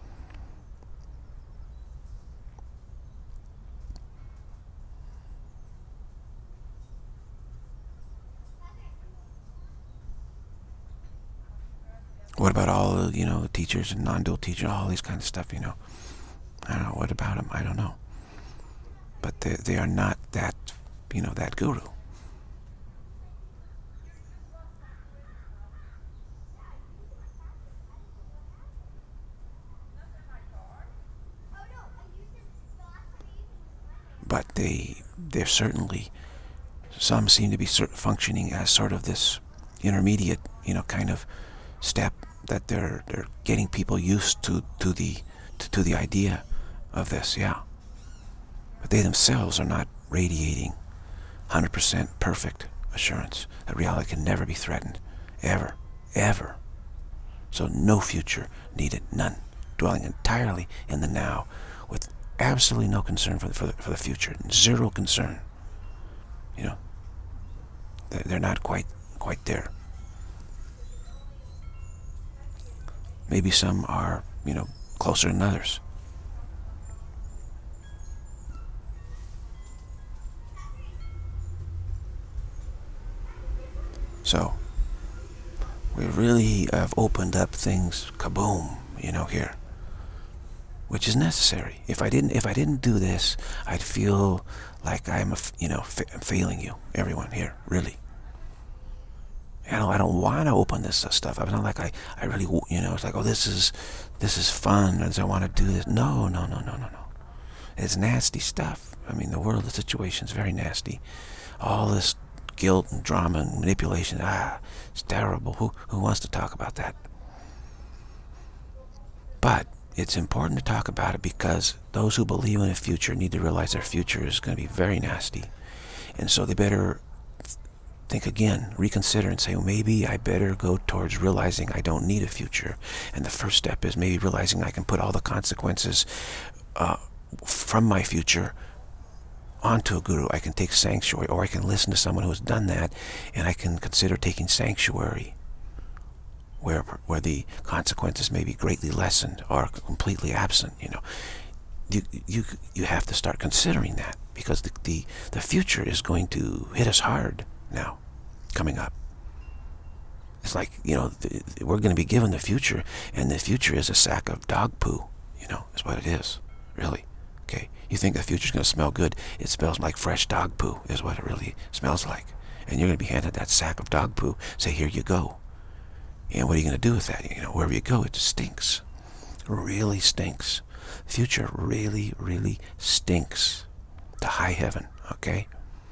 What about all the, you know, the teachers and non-dual teachers, all these kind of stuff, you know? I don't know. What about them? I don't know. But they, they are not that, you know, that guru. But they, they're certainly, some seem to be functioning as sort of this intermediate, you know, kind of step that they're they're getting people used to to the to, to the idea of this, yeah. But they themselves are not radiating one hundred percent perfect assurance that reality can never be threatened, ever, ever. So no future needed, none. Dwelling entirely in the now, with absolutely no concern for the, for the, for the future, zero concern. You know, they're not quite quite there. Maybe some are, you know, closer than others. So, we really have opened up things, kaboom, you know, here, which is necessary. If I didn't, if I didn't do this, I'd feel like I'm, a, you know, fa failing you, everyone here, really. You know, I don't want to open this stuff. It's not like I, I really, you know, it's like, oh, this is, this is fun, and I want to do this. No, no, no, no, no, no. It's nasty stuff. I mean, the world, the situation's very nasty. All this guilt and drama and manipulation, ah, it's terrible. Who, who wants to talk about that? But it's important to talk about it because those who believe in a future need to realize their future is going to be very nasty. And so they better think again, reconsider, and say, well, maybe I better go towards realizing I don't need a future. And the first step is maybe realizing I can put all the consequences uh, from my future onto a guru. I can take sanctuary, or I can listen to someone who has done that, and I can consider taking sanctuary, where where the consequences may be greatly lessened or completely absent. You know, you you you have to start considering that, because the the, the future is going to hit us hard now, coming up. It's like, you know, the, we're going to be given the future, and the future is a sack of dog poo, you know, is what it is, really. Okay, you think the future's going to smell good, it smells like fresh dog poo, is what it really smells like. And you're going to be handed that sack of dog poo, say, here you go. And what are you going to do with that? You know, wherever you go, it just stinks. Really stinks. Future really, really stinks to high heaven, okay?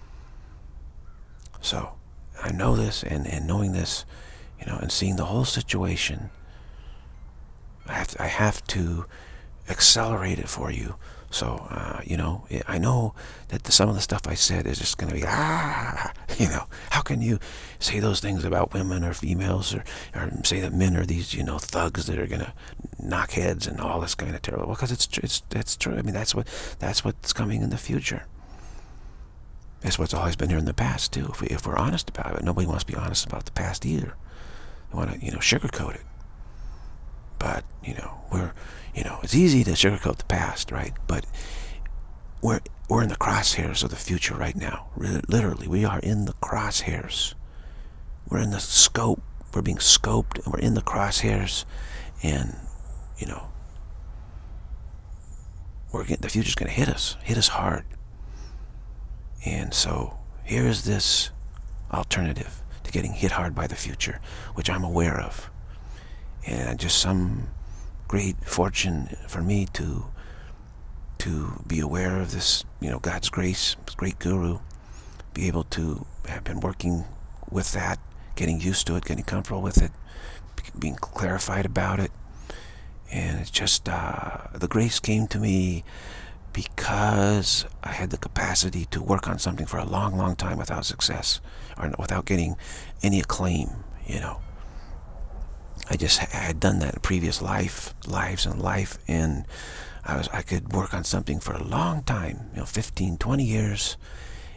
So, I know this, and, and knowing this, you know, and seeing the whole situation, I have to, I have to accelerate it for you. So, uh, you know, I know that the, some of the stuff I said is just going to be, ah, you know, how can you say those things about women or females, or, or say that men are these, you know, thugs that are going to knock heads and all this kind of terrible? Well, because it's, it's, it's true. I mean, that's what, that's what's coming in the future. That's what's always been here in the past, too, if, we, if we're honest about it. Nobody wants to be honest about the past either. They want to, you know, sugarcoat it. But, you know, we're, you know, it's easy to sugarcoat the past, right? But we're, we're in the crosshairs of the future right now. Literally, we are in the crosshairs. We're in the scope. We're being scoped, and we're in the crosshairs. And, you know, we're getting, the future's going to hit us, hit us hard. And so here is this alternative to getting hit hard by the future, which I'm aware of. And just some great fortune for me to to be aware of this, you know, God's grace, great guru, be able to have been working with that, getting used to it, getting comfortable with it, being clarified about it. And it's just, uh, the grace came to me because I had the capacity to work on something for a long, long time without success, or without getting any acclaim, you know. I just I had done that in previous life, lives and life, and I was I could work on something for a long time, you know, fifteen, twenty years,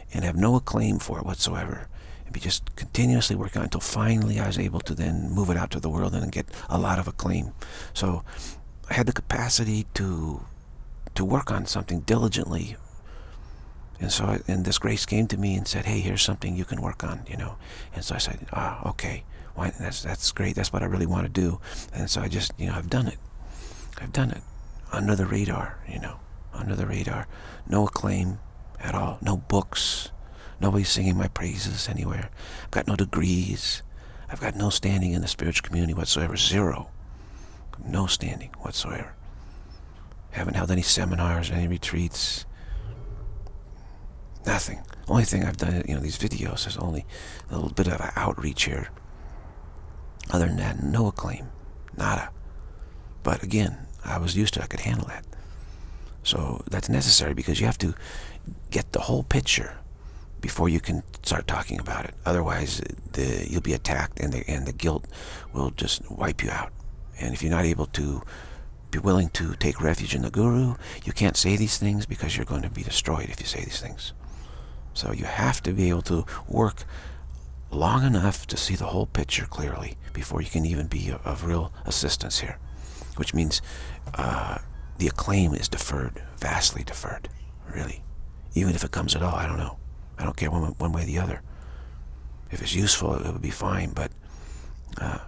and have no acclaim for it whatsoever, and be just continuously working on it until finally I was able to then move it out to the world and get a lot of acclaim. So I had the capacity to to work on something diligently. And so, I, and this grace came to me and said, hey, here's something you can work on, you know. And so I said, ah, okay, why, that's, that's great. That's what I really want to do. And so I just, you know, I've done it. I've done it. Under the radar, you know, under the radar. No acclaim at all. No books. Nobody's singing my praises anywhere. I've got no degrees. I've got no standing in the spiritual community whatsoever. Zero. No standing whatsoever. Haven't held any seminars, any retreats. Nothing. Only thing I've done, you know, these videos is only a little bit of an outreach here. Other than that, no acclaim. Nada. But again, I was used to it. I could handle that. So that's necessary because you have to get the whole picture before you can start talking about it. Otherwise, the, you'll be attacked and the, and the guilt will just wipe you out. And if you're not able to be willing to take refuge in the Guru, you can't say these things because you're going to be destroyed if you say these things. So you have to be able to work long enough to see the whole picture clearly before you can even be of, of real assistance here. Which means uh, the acclaim is deferred, vastly deferred, really. Even if it comes at all, I don't know. I don't care one, one way or the other. If it's useful, it would be fine, but uh,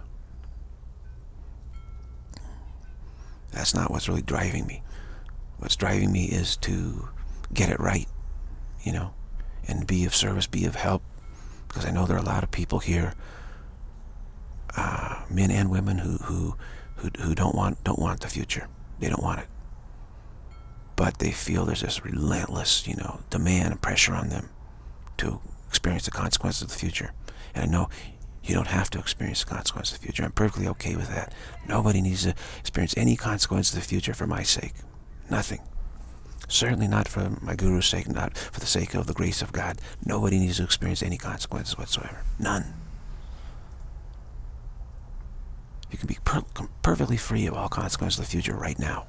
that's not what's really driving me. What's driving me is to get it right, you know, and be of service, be of help, because I know there are a lot of people here, uh, men and women, who who who who don't want don't want the future. They don't want it, but they feel there's this relentless, you know, demand and pressure on them to experience the consequences of the future. And I know you don't have to experience the consequences of the future. I'm perfectly okay with that. Nobody needs to experience any consequences of the future for my sake. Nothing. Certainly not for my Guru's sake, not for the sake of the grace of God. Nobody needs to experience any consequences whatsoever. None. You can be per perfectly free of all consequences of the future right now.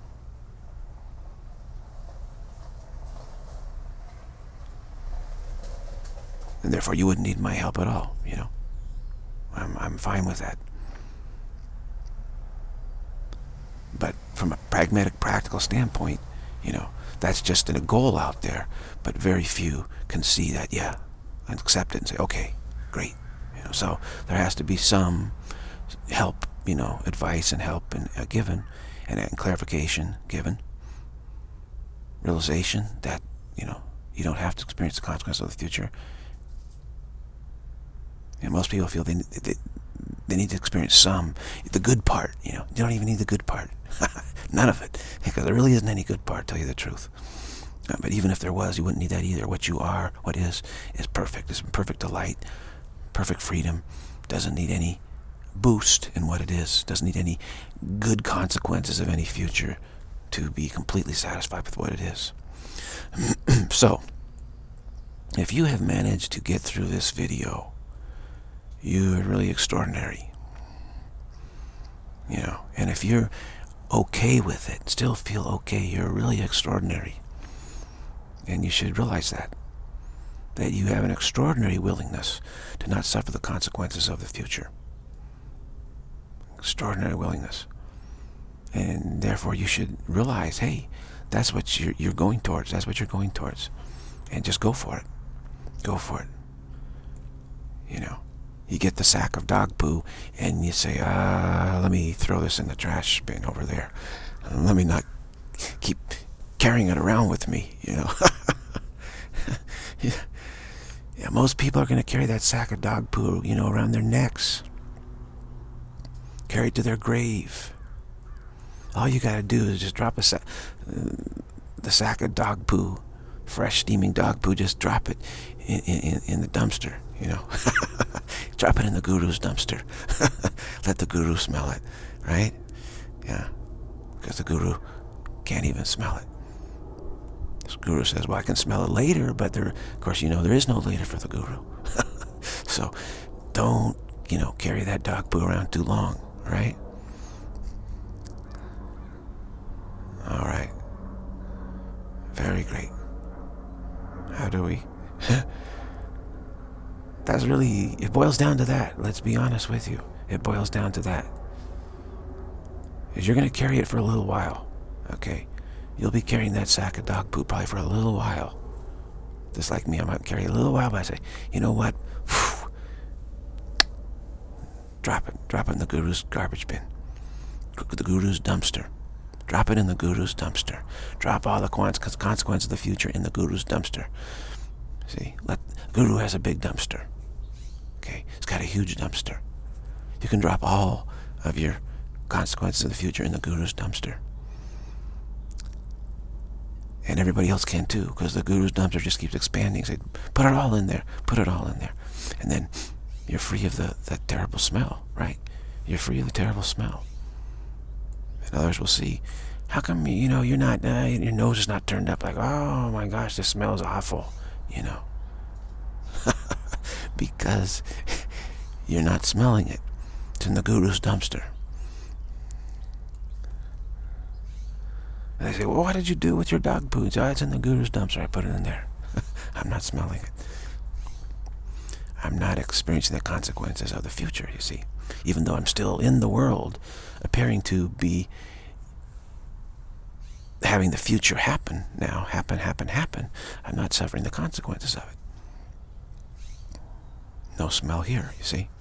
And therefore you wouldn't need my help at all, you know. I'm, I'm fine with that. But from a pragmatic, practical standpoint, you know, that's just a goal out there, but very few can see that, yeah, and accept it and say, okay, great. You know, so there has to be some help, you know, advice and help and uh, given, and, and clarification given, realization that, you know, you don't have to experience the consequences of the future. And most people feel they, they, they need to experience some, the good part, you know. You don't even need the good part. None of it. Because there really isn't any good part, to tell you the truth. Uh, but even if there was, you wouldn't need that either. What you are, what is, is perfect. It's perfect delight, perfect freedom. Doesn't need any boost in what it is. Doesn't need any good consequences of any future to be completely satisfied with what it is. So, if you have managed to get through this video, you're really extraordinary, you know. And if you're okay with it, still feel okay, you're really extraordinary. And you should realize that, that you have an extraordinary willingness to not suffer the consequences of the future. Extraordinary willingness. And therefore you should realize, hey, that's what you're, you're going towards. That's what you're going towards. And just go for it. Go for it. You know. You get the sack of dog poo and you say, ah, let me throw this in the trash bin over there. Let me not keep carrying it around with me, you know. yeah. yeah, most people are going to carry that sack of dog poo, you know, around their necks. Carry it to their grave. All you got to do is just drop a sa the sack of dog poo, fresh steaming dog poo, just drop it in, in, in the dumpster, you know. Drop it in the Guru's dumpster. Let the Guru smell it, right? Yeah, because the Guru can't even smell it. The Guru says, well, I can smell it later, but there, of course, you know, there is no later for the Guru. So don't, you know, carry that dog poo around too long, right? All right. Very great. How do we That's really, it boils down to that. Let's be honest with you. It boils down to that. Is you're going to carry it for a little while, okay? You'll be carrying that sack of dog poop probably for a little while. Just like me, I might carry it a little while, but I say, you know what? Drop it. Drop it in the guru's garbage bin. The guru's dumpster. Drop it in the guru's dumpster. Drop all the consequences of the future in the guru's dumpster. See, let, the guru has a big dumpster. Okay, it's got a huge dumpster. You can drop all of your consequences of the future in the guru's dumpster. And everybody else can too, because the guru's dumpster just keeps expanding. Say, put it all in there. Put it all in there. And then you're free of the, that terrible smell, right? You're free of the terrible smell. And others will see, how come, you know, you're not, uh, your nose is not turned up like, oh my gosh, this smells awful, you know. Because you're not smelling it. It's in the guru's dumpster. And they say, well, what did you do with your dog poo? Oh, it's in the guru's dumpster. I put it in there. I'm not smelling it. I'm not experiencing the consequences of the future, you see. Even though I'm still in the world, appearing to be having the future happen now, happen, happen, happen, I'm not suffering the consequences of it. No smell here, you see.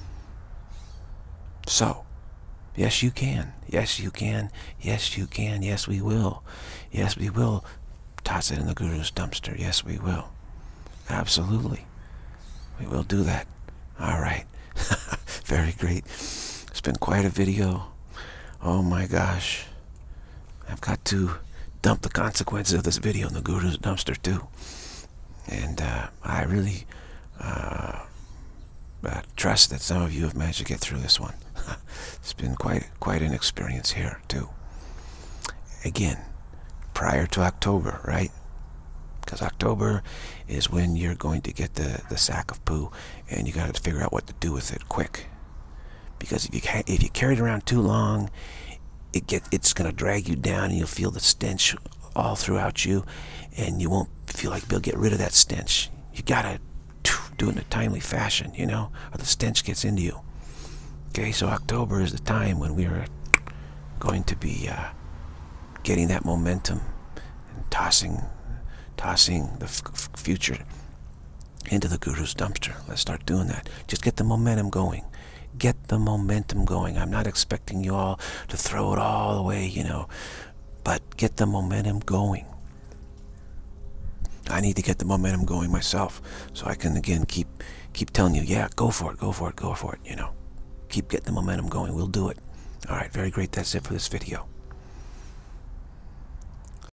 So, yes, you can. Yes, you can. Yes, you can. Yes, we will. Yes, we will toss it in the guru's dumpster. Yes, we will. Absolutely. We will do that. All right. Very great. It's been quite a video. Oh my gosh. I've got to dump the consequences of this video in the guru's dumpster too. And uh, I really uh, uh, trust that some of you have managed to get through this one. It's been quite quite an experience here too. Again, prior to October, right? Because October is when you're going to get the, the sack of poo, and you got to figure out what to do with it quick. Because if you if you carry it around too long, it get it's going to drag you down, and you'll feel the stench all throughout you, and you won't feel like you'll get rid of that stench. You got to do it in a timely fashion, you know, or the stench gets into you. Okay, so October is the time when we are going to be uh, getting that momentum and tossing tossing the f future into the guru's dumpster. Let's start doing that. Just get the momentum going. Get the momentum going. I'm not expecting you all to throw it all away, you know, but get the momentum going. I need to get the momentum going myself, so I can again keep keep telling you, yeah, go for it, go for it, go for it, you know. Keep getting the momentum going. We'll do it. All right, very great. That's it for this video.